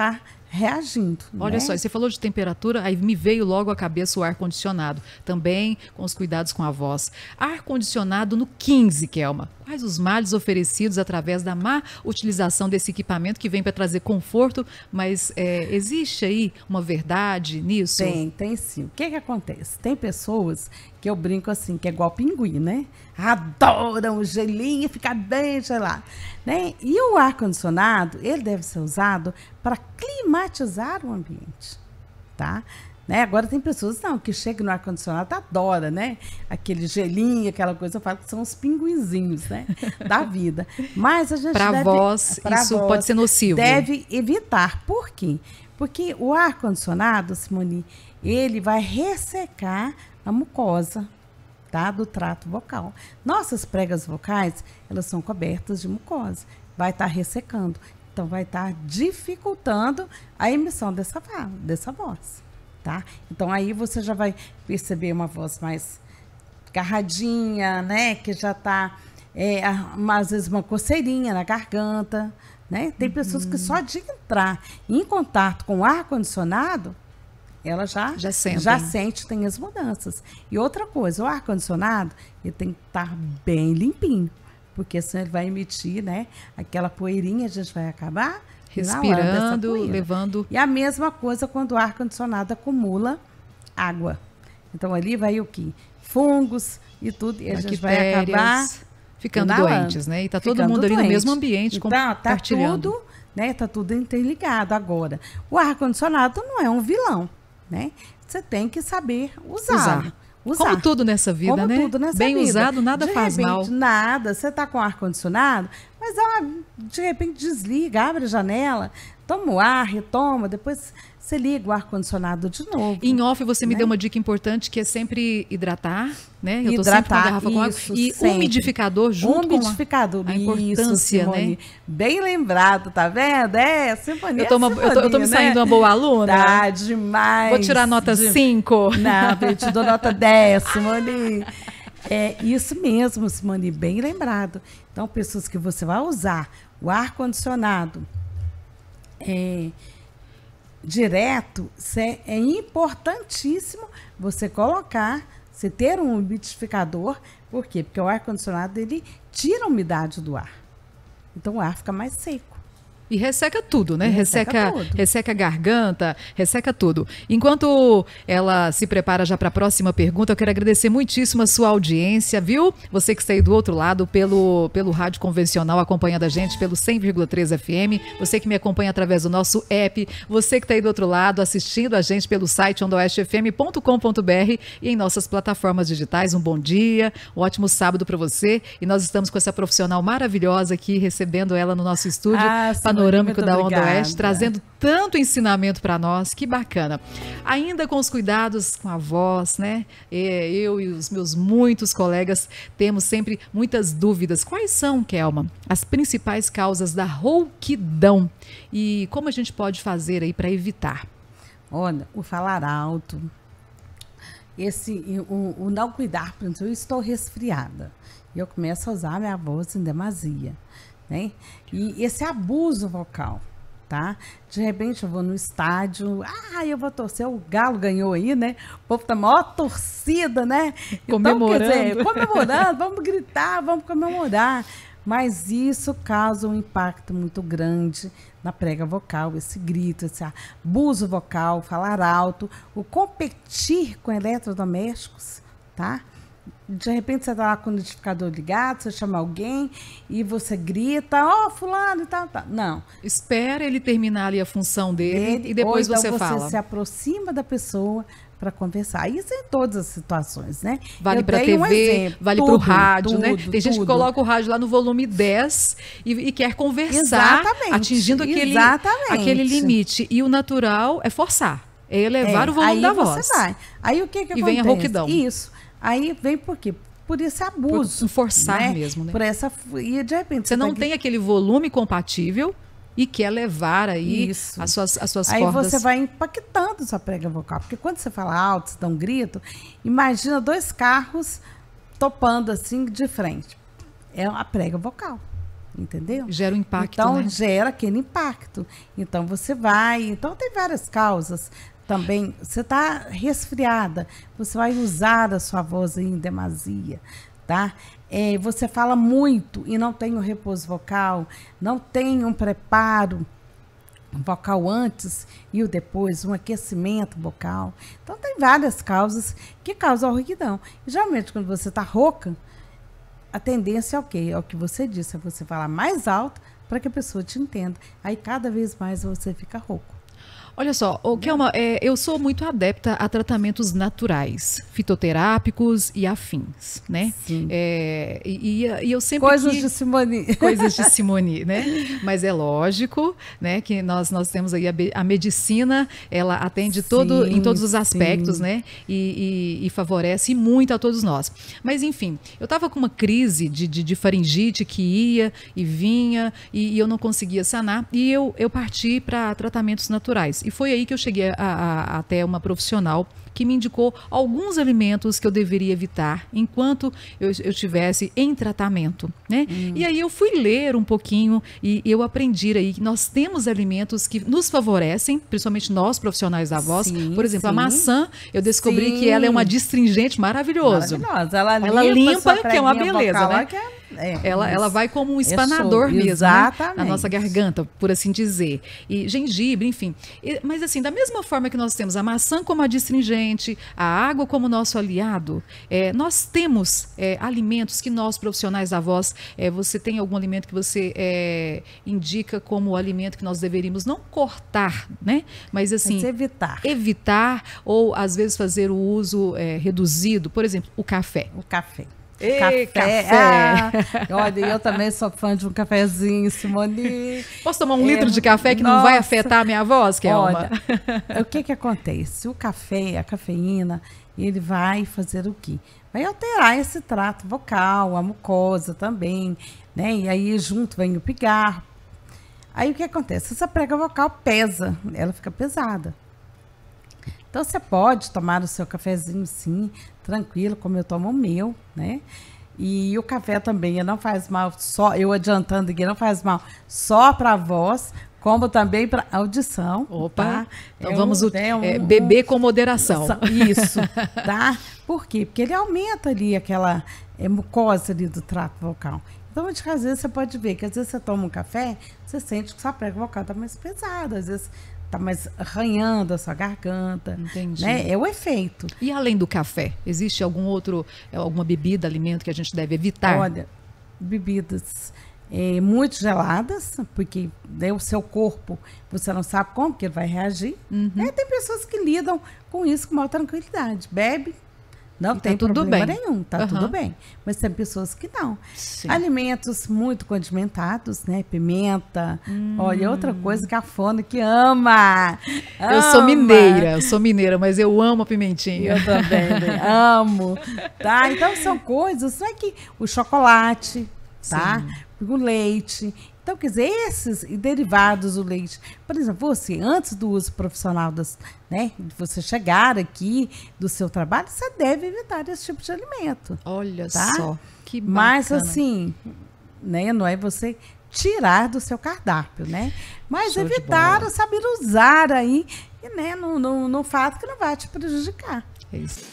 reagindo. Olha né? só, você falou de temperatura, aí me veio logo à cabeça o ar-condicionado. Também com os cuidados com a voz. Ar-condicionado no quinze, Kelma. Quais os males oferecidos através da má utilização desse equipamento que vem para trazer conforto, mas é, existe aí uma verdade nisso? Tem, tem sim. O que que acontece? Tem pessoas que eu brinco assim, que é igual pinguim, né? Adoram o gelinho, fica bem gelado, né? E o ar-condicionado, ele deve ser usado para climatizar o ambiente, tá? Né? Agora tem pessoas não, que chegam no ar-condicionado, adora, né? Aquele gelinho, aquela coisa, eu falo que são os pinguinzinhos, né? Da vida. Mas a gente Pra deve... voz, pra isso voz, pode ser nocivo. Deve evitar. Por quê? Porque o ar-condicionado, Simone, ele vai ressecar a mucosa, tá? Do trato vocal. Nossas pregas vocais, elas são cobertas de mucosa. Vai estar ressecando. Então, vai estar dificultando a emissão dessa, dessa voz, tá? Então, aí você já vai perceber uma voz mais garradinha, né? Que já está, é, às vezes, uma coceirinha na garganta, né? Tem pessoas que só de entrar em contato com o ar-condicionado, ela já, já, já sente, tem as mudanças. E outra coisa, o ar-condicionado, ele tem que estar bem limpinho, porque senão ele vai emitir, né, aquela poeirinha, a gente vai acabar respirando, levando... E a mesma coisa quando o ar-condicionado acumula água. Então, ali vai o quê? Fungos e tudo, e a gente vai acabar... ficando doentes, né? E tá todo mundo ali no mesmo ambiente, então, compartilhando. Tá tudo, né? Tá tudo interligado. Agora, o ar-condicionado não é um vilão, né? Você tem que saber usar. Usar. usar. Como tudo nessa vida, Como né? Tudo nessa Bem vida. usado, nada de faz repente, mal. Nada. Você tá com ar-condicionado, mas ah, de repente desliga, abre a janela, toma o ar, retoma, depois você liga o ar-condicionado de novo. Em off, você me né? deu uma dica importante, que é sempre hidratar, né? Eu hidratar, tô sempre com a garrafa com água. E sempre. umidificador junto umidificador, com a, a importância, isso, Simone. né? Bem lembrado, tá vendo? É, Simone, eu, tô uma, Simone, eu, tô, eu tô me né? saindo uma boa aluna? Tá, demais. Vou tirar nota de... cinco. Não, eu te dou nota dez, Simone. É isso mesmo, Simone, bem lembrado. Então, pessoas que você vai usar o ar-condicionado é, direto, é importantíssimo você colocar, você ter um umidificador. Por quê? Porque o ar-condicionado, ele tira a umidade do ar. Então, o ar fica mais seco. E resseca tudo, né? E resseca, resseca, tudo. resseca a garganta, resseca tudo. Enquanto ela se prepara já para a próxima pergunta, eu quero agradecer muitíssimo a sua audiência, viu? Você que está aí do outro lado, pelo, pelo rádio convencional, acompanhando a gente pelo cem vírgula três F M, você que me acompanha através do nosso app, você que está aí do outro lado, assistindo a gente pelo site onda oeste f m ponto com ponto b r e em nossas plataformas digitais. Um bom dia, um ótimo sábado para você. E nós estamos com essa profissional maravilhosa aqui, recebendo ela no nosso estúdio. Ah, Panorâmico da Onda obrigada. Oeste, trazendo tanto ensinamento para nós, que bacana. Ainda com os cuidados com a voz, né? Eu e os meus muitos colegas temos sempre muitas dúvidas. Quais são, Kelma, as principais causas da rouquidão? E como a gente pode fazer aí para evitar? Olha, o falar alto, esse, o, o não cuidar, por exemplo, eu estou resfriada e eu começo a usar minha voz em demasia. Né? E esse abuso vocal, tá? De repente eu vou no estádio, ah, eu vou torcer, o Galo ganhou aí, né? O povo tá maior torcida, né? Comemorando. Então, quer dizer, comemorando, vamos gritar, vamos comemorar. Mas isso causa um impacto muito grande na prega vocal, esse grito, esse abuso vocal, falar alto, o competir com eletrodomésticos, tá? De repente você está lá com o notificador ligado, você chama alguém e você grita, ó, oh, fulano e tal, tal. Não. Espera ele terminar ali a função dele Ele, e depois ou então você, você fala. Você se aproxima da pessoa para conversar. Isso em todas as situações, né? Vale para a T V, um exemplo, vale para o rádio, tudo, né? Tem tudo. gente que coloca o rádio lá no volume dez e, e quer conversar, exatamente, atingindo aquele, aquele limite. E o natural é forçar, é elevar é, o volume aí da você voz. Vai. Aí o que que e acontece? vem a rouquidão. Isso. Aí vem por quê? Por esse abuso. Por forçar né? mesmo, né? Por essa, e de repente... Você, você não tá tem aquele volume compatível e quer levar aí Isso. as suas, as suas aí cordas. Aí você vai impactando sua prega vocal. Porque quando você fala alto, você dá um grito, imagina dois carros topando assim de frente. É a prega vocal. entendeu? Gera um impacto, Então, né? gera aquele impacto. Então, você vai... Então, tem várias causas também. Você está resfriada, você vai usar a sua voz em demasia, tá? É, você fala muito e não tem o repouso vocal, não tem um preparo vocal antes e o depois, um aquecimento vocal. Então, tem várias causas que causam a rouquidão. E, geralmente, quando você está rouca, a tendência é o quê? É o que você disse, é você falar mais alto para que a pessoa te entenda. Aí, cada vez mais, você fica rouco. Olha só, o Kelma, é, eu sou muito adepta a tratamentos naturais, fitoterápicos e afins, né? Sim. É, e, e eu sempre Coisas que... de Simone. Coisas de Simone, né? Mas é lógico, né, que nós, nós temos aí a, a medicina, ela atende todo, Sim, em todos os aspectos, sim. né? E, e, e favorece muito a todos nós. Mas, enfim, eu estava com uma crise de, de, de faringite que ia e vinha e, e eu não conseguia sanar e eu, eu parti para tratamentos naturais. E foi aí que eu cheguei a, a, até uma profissional que me indicou alguns alimentos que eu deveria evitar enquanto eu, eu estivesse em tratamento, né? Hum. E aí eu fui ler um pouquinho e eu aprendi aí que nós temos alimentos que nos favorecem, principalmente nós profissionais da voz. Sim, por exemplo, sim. a maçã, eu descobri Sim. que ela é uma astringente maravilhoso. Maravilhosa. Ela limpa, ela limpa sua que é uma preguinha beleza, vocal, né? que é, é, ela, ela vai como um espanador é mesmo, exatamente, né? Na nossa garganta, por assim dizer. E gengibre, enfim. E, mas assim, da mesma forma que nós temos a maçã como adstringente, a água como nosso aliado, é, nós temos é, alimentos que nós, profissionais da voz, é, você tem algum alimento que você é, indica como alimento que nós deveríamos não cortar, né? Mas assim, mas evitar. Evitar ou às vezes fazer o uso é, reduzido, por exemplo, o café. O café. Ei, café. café. Ah, olha, eu também sou fã de um cafezinho, Simone. Posso tomar um é, litro de café que nossa, não vai afetar a minha voz, Kelma? Olha, o que que acontece? O café, a cafeína, ele vai fazer o quê? Vai alterar esse trato vocal, a mucosa também, né? E aí junto vem o pigarro. Aí o que acontece? Essa prega vocal pesa, ela fica pesada. Então, você pode tomar o seu cafezinho, sim, tranquilo, como eu tomo o meu, né? E o café também não faz mal, só eu adiantando aqui, não faz mal só para a voz, como também para a audição. Opa, tá? então é vamos um, o, é um, é, beber com moderação. Isso, tá? Por quê? Porque ele aumenta ali aquela é, mucosa ali do trato vocal. Então, às vezes, você pode ver que às vezes você toma um café, você sente que sua prega vocal está mais pesada, às vezes está mais arranhando a sua garganta. Entendi. Né? É o efeito. E além do café, existe algum outro, alguma bebida, alimento que a gente deve evitar? Olha, bebidas é, muito geladas, porque né, o seu corpo, você não sabe como que ele vai reagir. Uhum. É, tem pessoas que lidam com isso com maior tranquilidade. Bebe, não e tem tá tudo problema bem. nenhum, tá uhum. tudo bem. Mas tem pessoas que não. Sim. Alimentos muito condimentados, né? Pimenta. Hum. Olha, outra coisa que a Fona que ama. Eu ama. sou mineira, eu sou mineira, mas eu amo a pimentinha. Eu também, né? Amo. Tá? Então, são coisas, não é que o chocolate, tá? Sim. O leite. Então, quer dizer, esses derivados do leite. Por exemplo, você, antes do uso profissional, das, né, de você chegar aqui do seu trabalho, você deve evitar esse tipo de alimento. Olha tá? só, que bacana. Mas, assim, né, não é você tirar do seu cardápio, né? Mas Show evitar, saber usar aí, né, no, no, no fato que não vai te prejudicar. É isso.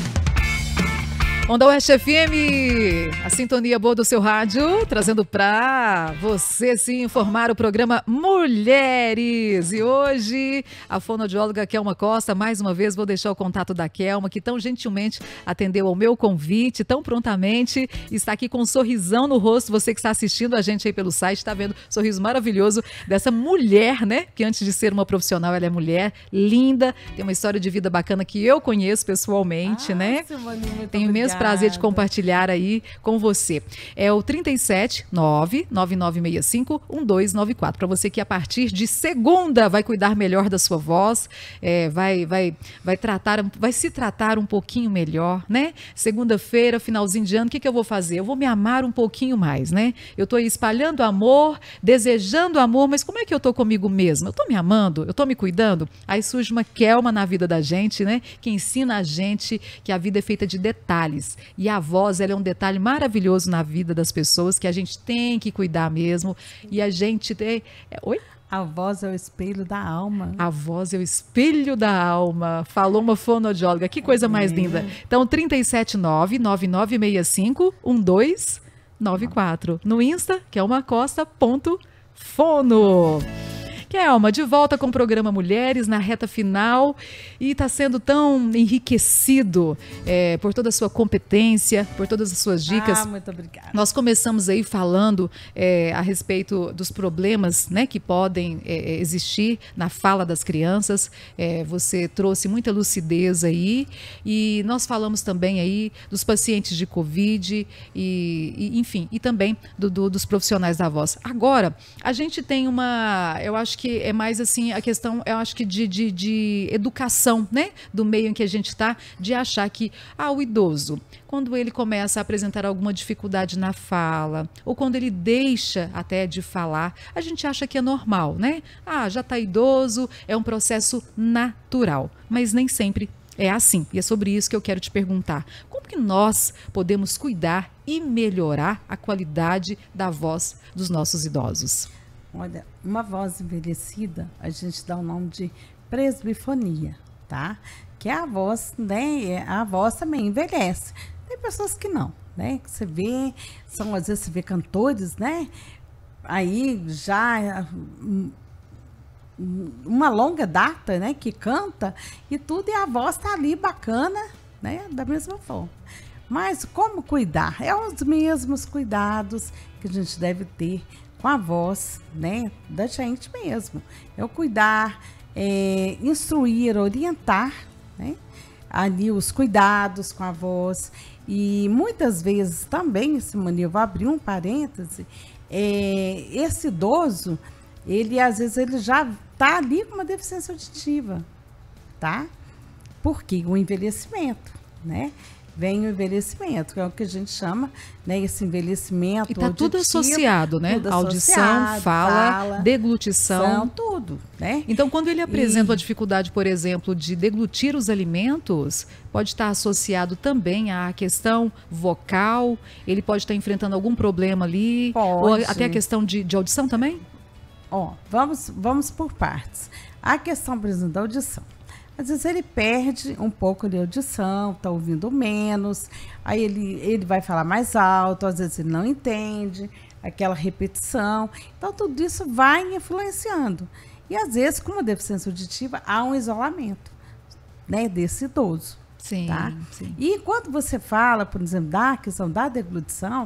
Onda Oeste F M, a sintonia boa do seu rádio, trazendo para você se informar o programa Mulheres. E hoje, a fonoaudióloga Kelma Costa, mais uma vez vou deixar o contato da Kelma, que tão gentilmente atendeu ao meu convite, tão prontamente, está aqui com um sorrisão no rosto. Você que está assistindo a gente aí pelo site, está vendo o sorriso maravilhoso dessa mulher, né? Que antes de ser uma profissional, ela é mulher, linda, tem uma história de vida bacana que eu conheço pessoalmente, ah, né? Tenho imenso prazer de compartilhar aí com você. É o trinta e sete, nove nove nove seis cinco, um dois nove quatro. Para você que a partir de segunda vai cuidar melhor da sua voz, é, vai, vai, vai, tratar, vai se tratar um pouquinho melhor, né? Segunda-feira, finalzinho de ano, o que, que eu vou fazer? Eu vou me amar um pouquinho mais, né? Eu estou espalhando amor, desejando amor, mas como é que eu estou comigo mesma? Eu estou me amando? Eu estou me cuidando? Aí surge uma Kelma na vida da gente, né? Que ensina a gente que a vida é feita de detalhes. mais. E a voz, ela é um detalhe maravilhoso na vida das pessoas que a gente tem que cuidar mesmo. E a gente tem... Oi? A voz é o espelho da alma. A voz é o espelho da alma. Falou uma fonoaudióloga. Que coisa mais linda. Então, trinta e sete nove, nove nove seis cinco, um dois nove quatro. No Insta, que é uma costa ponto fono. Kelma, de volta com o programa Mulheres na reta final e está sendo tão enriquecido é, por toda a sua competência, por todas as suas dicas. Ah, muito obrigada. Nós começamos aí falando é, a respeito dos problemas, né, que podem é, existir na fala das crianças. É, você trouxe muita lucidez aí e nós falamos também aí dos pacientes de Covid e, e enfim, e também do, do, dos profissionais da voz. Agora, a gente tem uma, eu acho que que é mais assim a questão, eu acho que de, de, de educação, né? Do meio em que a gente está, de achar que ah, o idoso, quando ele começa a apresentar alguma dificuldade na fala, ou quando ele deixa até de falar, a gente acha que é normal, né? Ah, já está idoso, é um processo natural, mas nem sempre é assim. E é sobre isso que eu quero te perguntar. Como que nós podemos cuidar e melhorar a qualidade da voz dos nossos idosos? Olha, uma voz envelhecida, a gente dá o nome de presbifonia, tá? Que é a voz, né? A voz também envelhece. Tem pessoas que não, né? Que você vê, são às vezes você vê cantores, né? Aí já uma longa data, né? Que canta e tudo, e a voz tá ali bacana, né? Da mesma forma. Mas como cuidar? É os mesmos cuidados que a gente deve ter com a voz, né, da gente mesmo. É o cuidar, é, instruir, orientar, né, ali os cuidados com a voz. E muitas vezes também, Simone, eu vou abrir um parêntese, é, esse idoso, ele às vezes ele já está ali com uma deficiência auditiva, tá? Porque o envelhecimento, né? Vem o envelhecimento, que é o que a gente chama, né, esse envelhecimento E está tudo associado, né? Tudo Audição, associado, fala, fala, deglutição. são tudo, né? Então, quando ele apresenta E- uma dificuldade, por exemplo, de deglutir os alimentos, pode estar associado também à questão vocal, ele pode estar enfrentando algum problema ali, ou Pode. até a questão de, de audição também? Ó, vamos, vamos por partes. A questão, por exemplo, da audição. Às vezes ele perde um pouco de audição, está ouvindo menos, aí ele, ele vai falar mais alto, às vezes ele não entende, aquela repetição. Então, tudo isso vai influenciando. E, às vezes, com uma deficiência auditiva, há um isolamento, né, desse idoso. Sim, Tá? sim. E quando você fala, por exemplo, da questão da deglutição,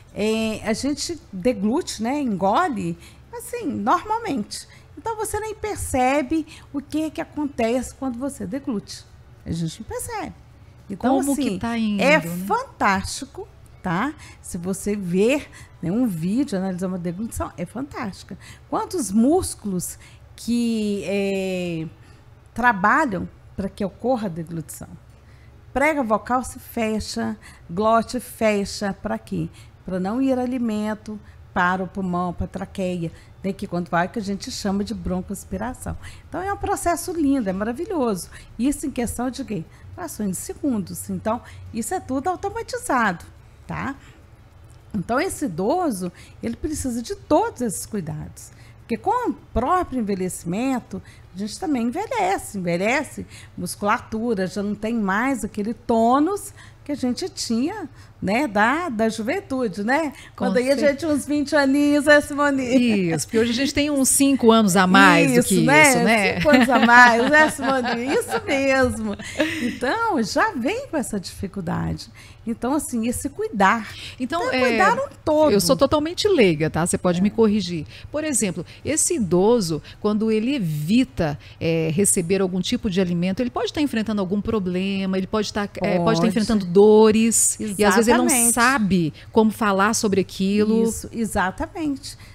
é, a gente deglute, né, engole, assim, normalmente. Então, você nem percebe o que, que acontece quando você deglute. A gente não percebe. Então, Como assim, que tá indo, é né? fantástico, tá? Se você ver, né, um vídeo analisando uma deglutição, é fantástica. Quantos músculos que é, trabalham para que ocorra a deglutição? Prega vocal se fecha, glote fecha, para quê? Para não ir alimento para o pulmão, para a traqueia, né, que quando vai, que a gente chama de broncoaspiração. Então, é um processo lindo, é maravilhoso. Isso em questão de quê? Frações de segundos. Então, isso é tudo automatizado, tá? Então, esse idoso, ele precisa de todos esses cuidados. Porque com o próprio envelhecimento, a gente também envelhece, envelhece musculatura, já não tem mais aquele tônus que a gente tinha, né, da, da juventude, né? Com Quando aí a gente uns vinte aninhos, né, Simone? Isso, porque hoje a gente tem uns cinco anos a mais isso, do que né? isso, né? Cinco anos a mais, né, Simone? Isso mesmo. Então, já vem com essa dificuldade. Então, assim, esse cuidar. Então, Então, é, cuidar um todo. eu sou totalmente leiga, tá? Você pode me corrigir. Por exemplo, esse idoso, quando ele evita é, receber algum tipo de alimento, ele pode estar enfrentando algum problema, ele pode estar, é, pode estar Pode. enfrentando dores, e às vezes ele não Exatamente. sabe como falar sobre aquilo. Isso, exatamente.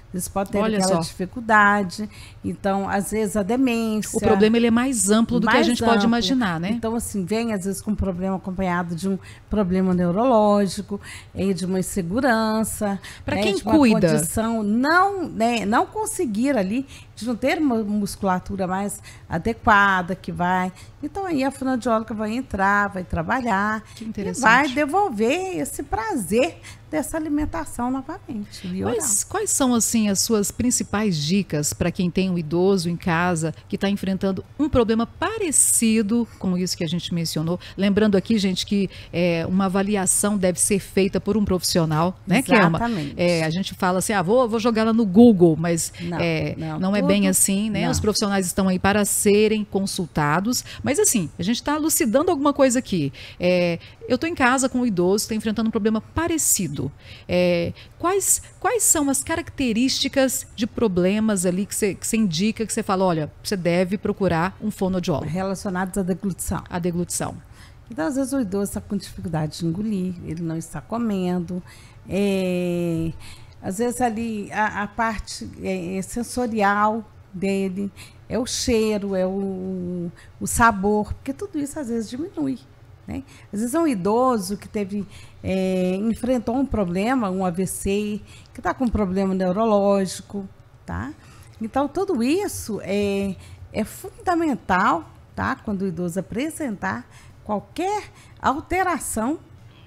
eles podem ter Olha aquela só. dificuldade. Então, às vezes, a demência. O problema ele é mais amplo do mais que a gente amplo. pode imaginar, né? Então, assim, vem às vezes com um problema acompanhado de um problema neurológico, e de uma insegurança. Para né, quem de uma cuida. condição não, né, não conseguir ali, de não ter uma musculatura mais adequada que vai. Então, aí a fonoaudióloga vai entrar, vai trabalhar Que e interessante. vai devolver esse prazer dessa alimentação novamente. via oral. Quais, quais são, assim, as suas principais dicas para quem tem um idoso em casa que está enfrentando um problema parecido com isso que a gente mencionou? Lembrando aqui, gente, que é, uma avaliação deve ser feita por um profissional, né, Kelma? Exatamente. É, a gente fala assim, ah, vou, vou jogar ela no Google, mas Não, é, não, não, é tudo- bem assim, né? não. Os profissionais estão aí para serem consultados, mas assim, a gente está elucidando alguma coisa aqui. É, eu estou em casa com um idoso, está enfrentando um problema parecido. É, quais, quais são as características de problemas ali que você que você indica, que você fala, olha, você deve procurar um fonoaudiólogo, Relacionados à deglutição. a deglutição. Então, às vezes, o idoso está com dificuldade de engolir, ele não está comendo. é, às vezes, ali, a, a parte é, é sensorial dele, é o cheiro, é o, o sabor, porque tudo isso, às vezes, diminui. Né? Às vezes, é um idoso que teve, é, enfrentou um problema, um A V C, que está com um problema neurológico, tá? Então, tudo isso é, é fundamental, tá? Quando o idoso apresentar qualquer alteração,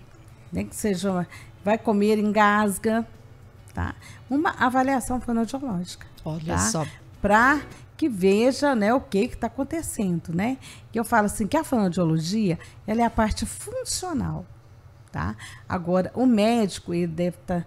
né, que seja, uma- vai comer, engasga, tá? Uma avaliação fonoaudiológica. Olha tá? só. Para que veja, né, o que está acontecendo, né? E eu falo assim, que a fonoaudiologia, ela é a parte funcional, tá? Agora, o médico, ele deve estar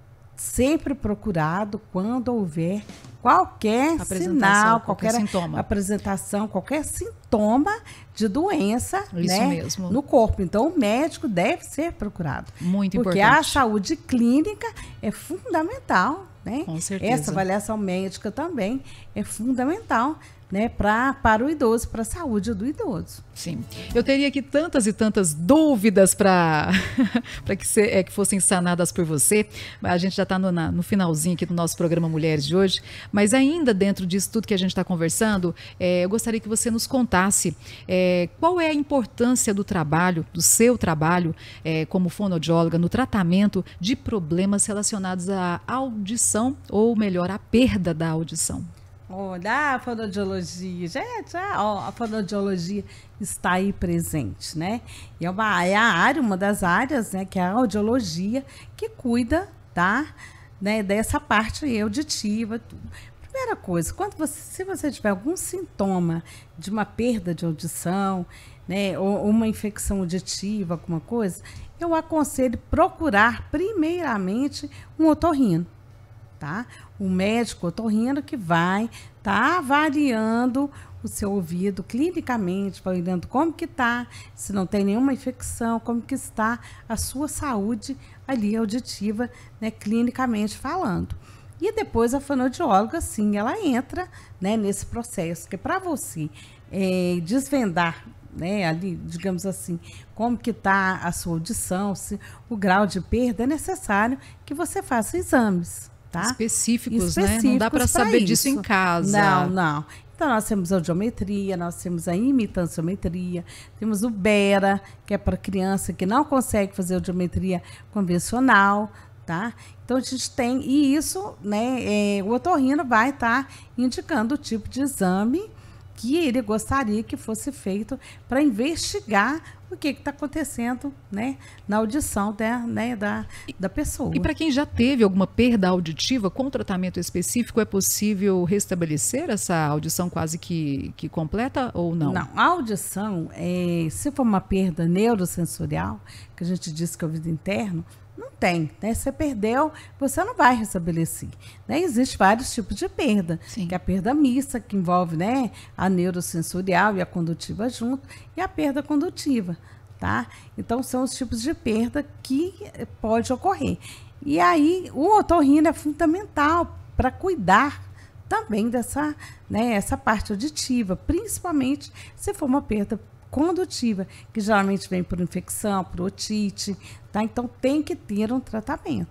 sempre procurado quando houver qualquer Apresentação, sinal, qualquer qualquer, sintoma. apresentação, qualquer sintoma de doença, Isso né, mesmo. no corpo. Então, o médico deve ser procurado. Muito Porque importante. a saúde clínica é fundamental, né? Com certeza. Essa avaliação médica também é fundamental, né, pra, para o idoso, para a saúde do idoso. Sim. Eu teria aqui tantas e tantas dúvidas para que, se- é, que fossem sanadas por você. A gente já está no, na- no finalzinho aqui do nosso programa Mulheres de hoje. Mas ainda dentro disso tudo que a gente está conversando, é, eu gostaria que você nos contasse é, qual é a importância do trabalho, do seu trabalho é, como fonoaudióloga no tratamento de problemas relacionados à audição, ou melhor, à perda da audição. Olha, a fonoaudiologia, gente, a, ó, a fonoaudiologia está aí presente, né? E é, uma, é a área, uma das áreas, né, que é a audiologia, que cuida, tá, né, dessa parte aí, auditiva, tudo. Primeira coisa, quando você, se você tiver algum sintoma de uma perda de audição, né, ou uma infecção auditiva, alguma coisa, eu aconselho procurar primeiramente um otorrino. Tá? O médico otorrino que vai estar tá avaliando o seu ouvido clinicamente, vai olhando como que está, se não tem nenhuma infecção, como que está a sua saúde ali auditiva, né, clinicamente falando. E depois a fonoaudióloga, sim, ela entra, né, nesse processo, que para você é, desvendar, né, ali, digamos assim, como que está a sua audição, se o grau de perda, é necessário que você faça exames. Tá? Específicos, né? Não dá para Específicos saber pra disso em isso. casa. Não, não. Então, nós temos a audiometria, nós temos a imitanciometria, temos o Bera, que é para criança que não consegue fazer audiometria convencional, tá? Então, a gente tem, e isso, né, é, o otorrino vai estar indicando o tipo de exame que ele gostaria que fosse feito para investigar o que está acontecendo, né, na audição da, né, da, da pessoa. E para quem já teve alguma perda auditiva, com tratamento específico, é possível restabelecer essa audição quase que, que completa ou não? Não, a audição, é, se for uma perda neurosensorial, que a gente diz que é o ouvido interno, não tem, né? Você perdeu, você não vai restabelecer. Né? Existem vários tipos de perda, Sim. que é a perda mista, que envolve, né, a neurosensorial e a condutiva junto, e a perda condutiva, tá? Então, são os tipos de perda que pode ocorrer. E aí, o otorrino é fundamental para cuidar também dessa, né, essa parte auditiva, principalmente se for uma perda condutiva, que geralmente vem por infecção, por otite, tá? Então tem que ter um tratamento,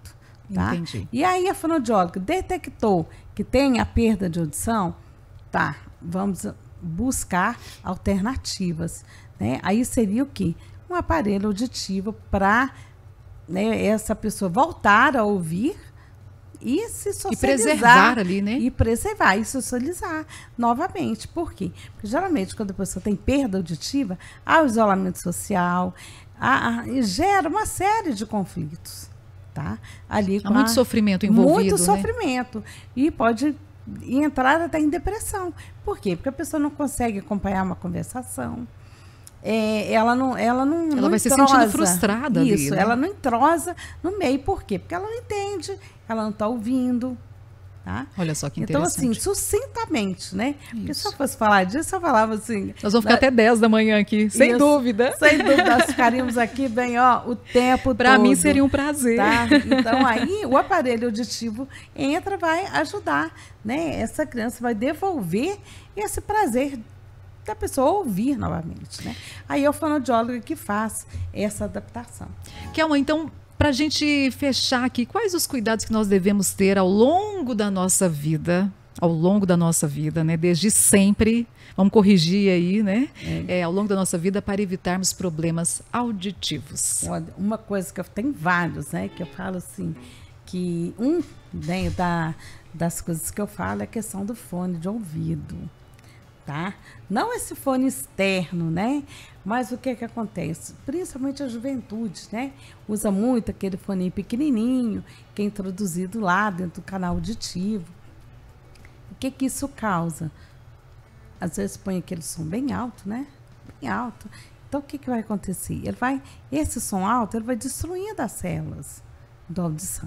Tá? Entendi. E aí a fonoaudióloga detectou que tem a perda de audição, tá, vamos buscar alternativas, né? Aí seria o quê? Um aparelho auditivo para, né, essa pessoa voltar a ouvir e se socializar. E preservar ali, né? E preservar e socializar novamente. Por quê? Porque geralmente quando a pessoa tem perda auditiva, há o isolamento social, há, há, e gera uma série de conflitos. Tá? Ali há muito a, sofrimento envolvido. Muito né? sofrimento. E pode entrar até em depressão. Por quê? Porque a pessoa não consegue acompanhar uma conversação. É, ela não ela não ela não vai entrosa. se sentindo frustrada ali, Isso, né? ela não entrosa no meio. Por quê? Porque ela não entende, ela não está ouvindo. Tá? Olha só que Então, interessante. assim, sucintamente, né? Isso. Porque se eu fosse falar disso, eu falava assim... Nós vamos ficar até dez da manhã aqui, sem Isso, dúvida. Sem dúvida, nós ficaríamos aqui bem, ó, o tempo todo. Para mim seria um prazer. Tá? Então, aí, o aparelho auditivo entra, vai ajudar, né? Essa criança vai devolver esse prazer da pessoa ouvir novamente, né? Aí é o fonoaudiólogo que faz essa adaptação. Kelma, então... Para a gente fechar aqui, quais os cuidados que nós devemos ter ao longo da nossa vida, ao longo da nossa vida, né? Desde sempre, vamos corrigir aí, né? É. É, ao longo da nossa vida para evitarmos problemas auditivos. Olha, uma coisa que eu tenho vários, né? Que eu falo assim, que um, né, da, das coisas que eu falo é a questão do fone de ouvido, tá? Não esse fone externo, né? Mas o que que acontece? Principalmente a juventude, né? Usa muito aquele fone pequenininho, que é introduzido lá dentro do canal auditivo. O que que isso causa? Às vezes põe aquele som bem alto, né? Bem alto. Então, o que que vai acontecer? Ele vai, esse som alto, ele vai destruindo as células da audição.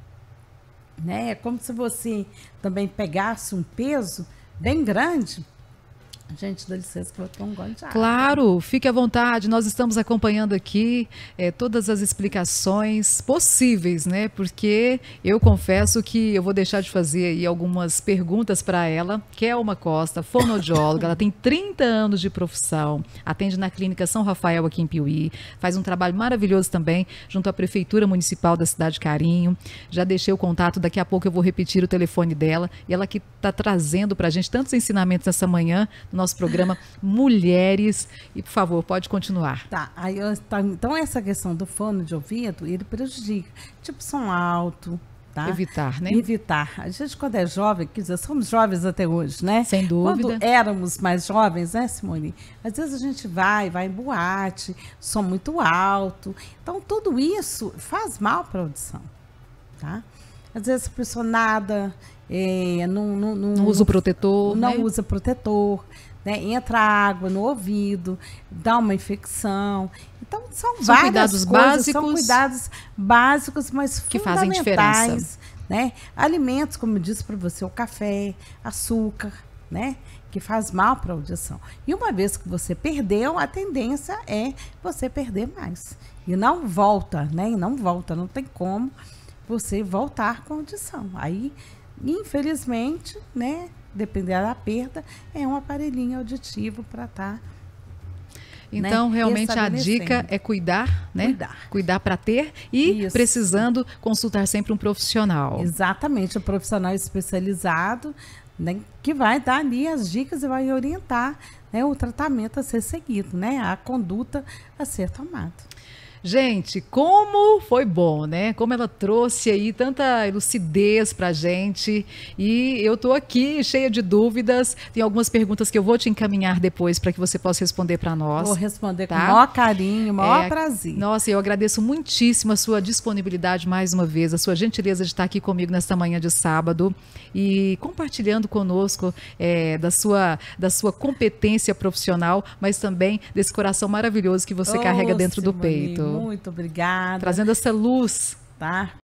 Né? É como se você também pegasse um peso bem grande. Gente, dá licença que eu vou tomar um gole de água. Claro, fique à vontade. Nós estamos acompanhando aqui é, todas as explicações possíveis, né? Porque eu confesso que eu vou deixar de fazer aí algumas perguntas para ela. Kelma Costa, fonoaudióloga, ela tem trinta anos de profissão, atende na Clínica São Rafael aqui em Piuí, faz um trabalho maravilhoso também junto à Prefeitura Municipal da cidade de Carinho. Já deixei o contato, daqui a pouco eu vou repetir o telefone dela. E ela que está trazendo para a gente tantos ensinamentos nessa manhã, nosso programa Mulheres. E, por favor, pode continuar. Tá, aí eu, tá, então essa questão do fone de ouvido, ele prejudica. Tipo, som alto, tá? Evitar, né? Evitar. A gente, quando é jovem, quer dizer, somos jovens até hoje, né? Sem dúvida. Quando éramos mais jovens, né, Simone? Às vezes a gente vai, vai em boate, som muito alto. Então, tudo isso faz mal para a audição, tá? Às vezes a pessoa nada, é, não, não, não, não usa o protetor, não né? usa protetor, né? Entra água no ouvido, dá uma infecção. Então, são, são várias cuidados coisas, básicos, são cuidados básicos, mas que fazem diferença. Né? Alimentos, como eu disse para você, o café, açúcar, né? Que faz mal para a audição. E uma vez que você perdeu, a tendência é você perder mais. E não volta, né? E não volta, não tem como você voltar com a audição. Aí, infelizmente, né? Dependendo da perda, é um aparelhinho auditivo para estar... Tá, então, né, realmente a dica é cuidar, né? Cuidar. Cuidar para ter e, isso, precisando, consultar sempre um profissional. Exatamente, um profissional especializado, né, que vai dar ali as dicas e vai orientar, né, o tratamento a ser seguido, né? A conduta a ser tomada. Gente, como foi bom, né? Como ela trouxe aí tanta lucidez pra gente. E eu tô aqui cheia de dúvidas. Tem algumas perguntas que eu vou te encaminhar depois para que você possa responder para nós. Vou responder tá? com o maior carinho, o maior é, prazer. Nossa, eu agradeço muitíssimo a sua disponibilidade mais uma vez, a sua gentileza de estar aqui comigo nesta manhã de sábado e compartilhando conosco é, da, sua, da sua competência profissional, mas também desse coração maravilhoso que você oh, carrega dentro Simone, do peito. Muito obrigada. Trazendo essa luz. Tá?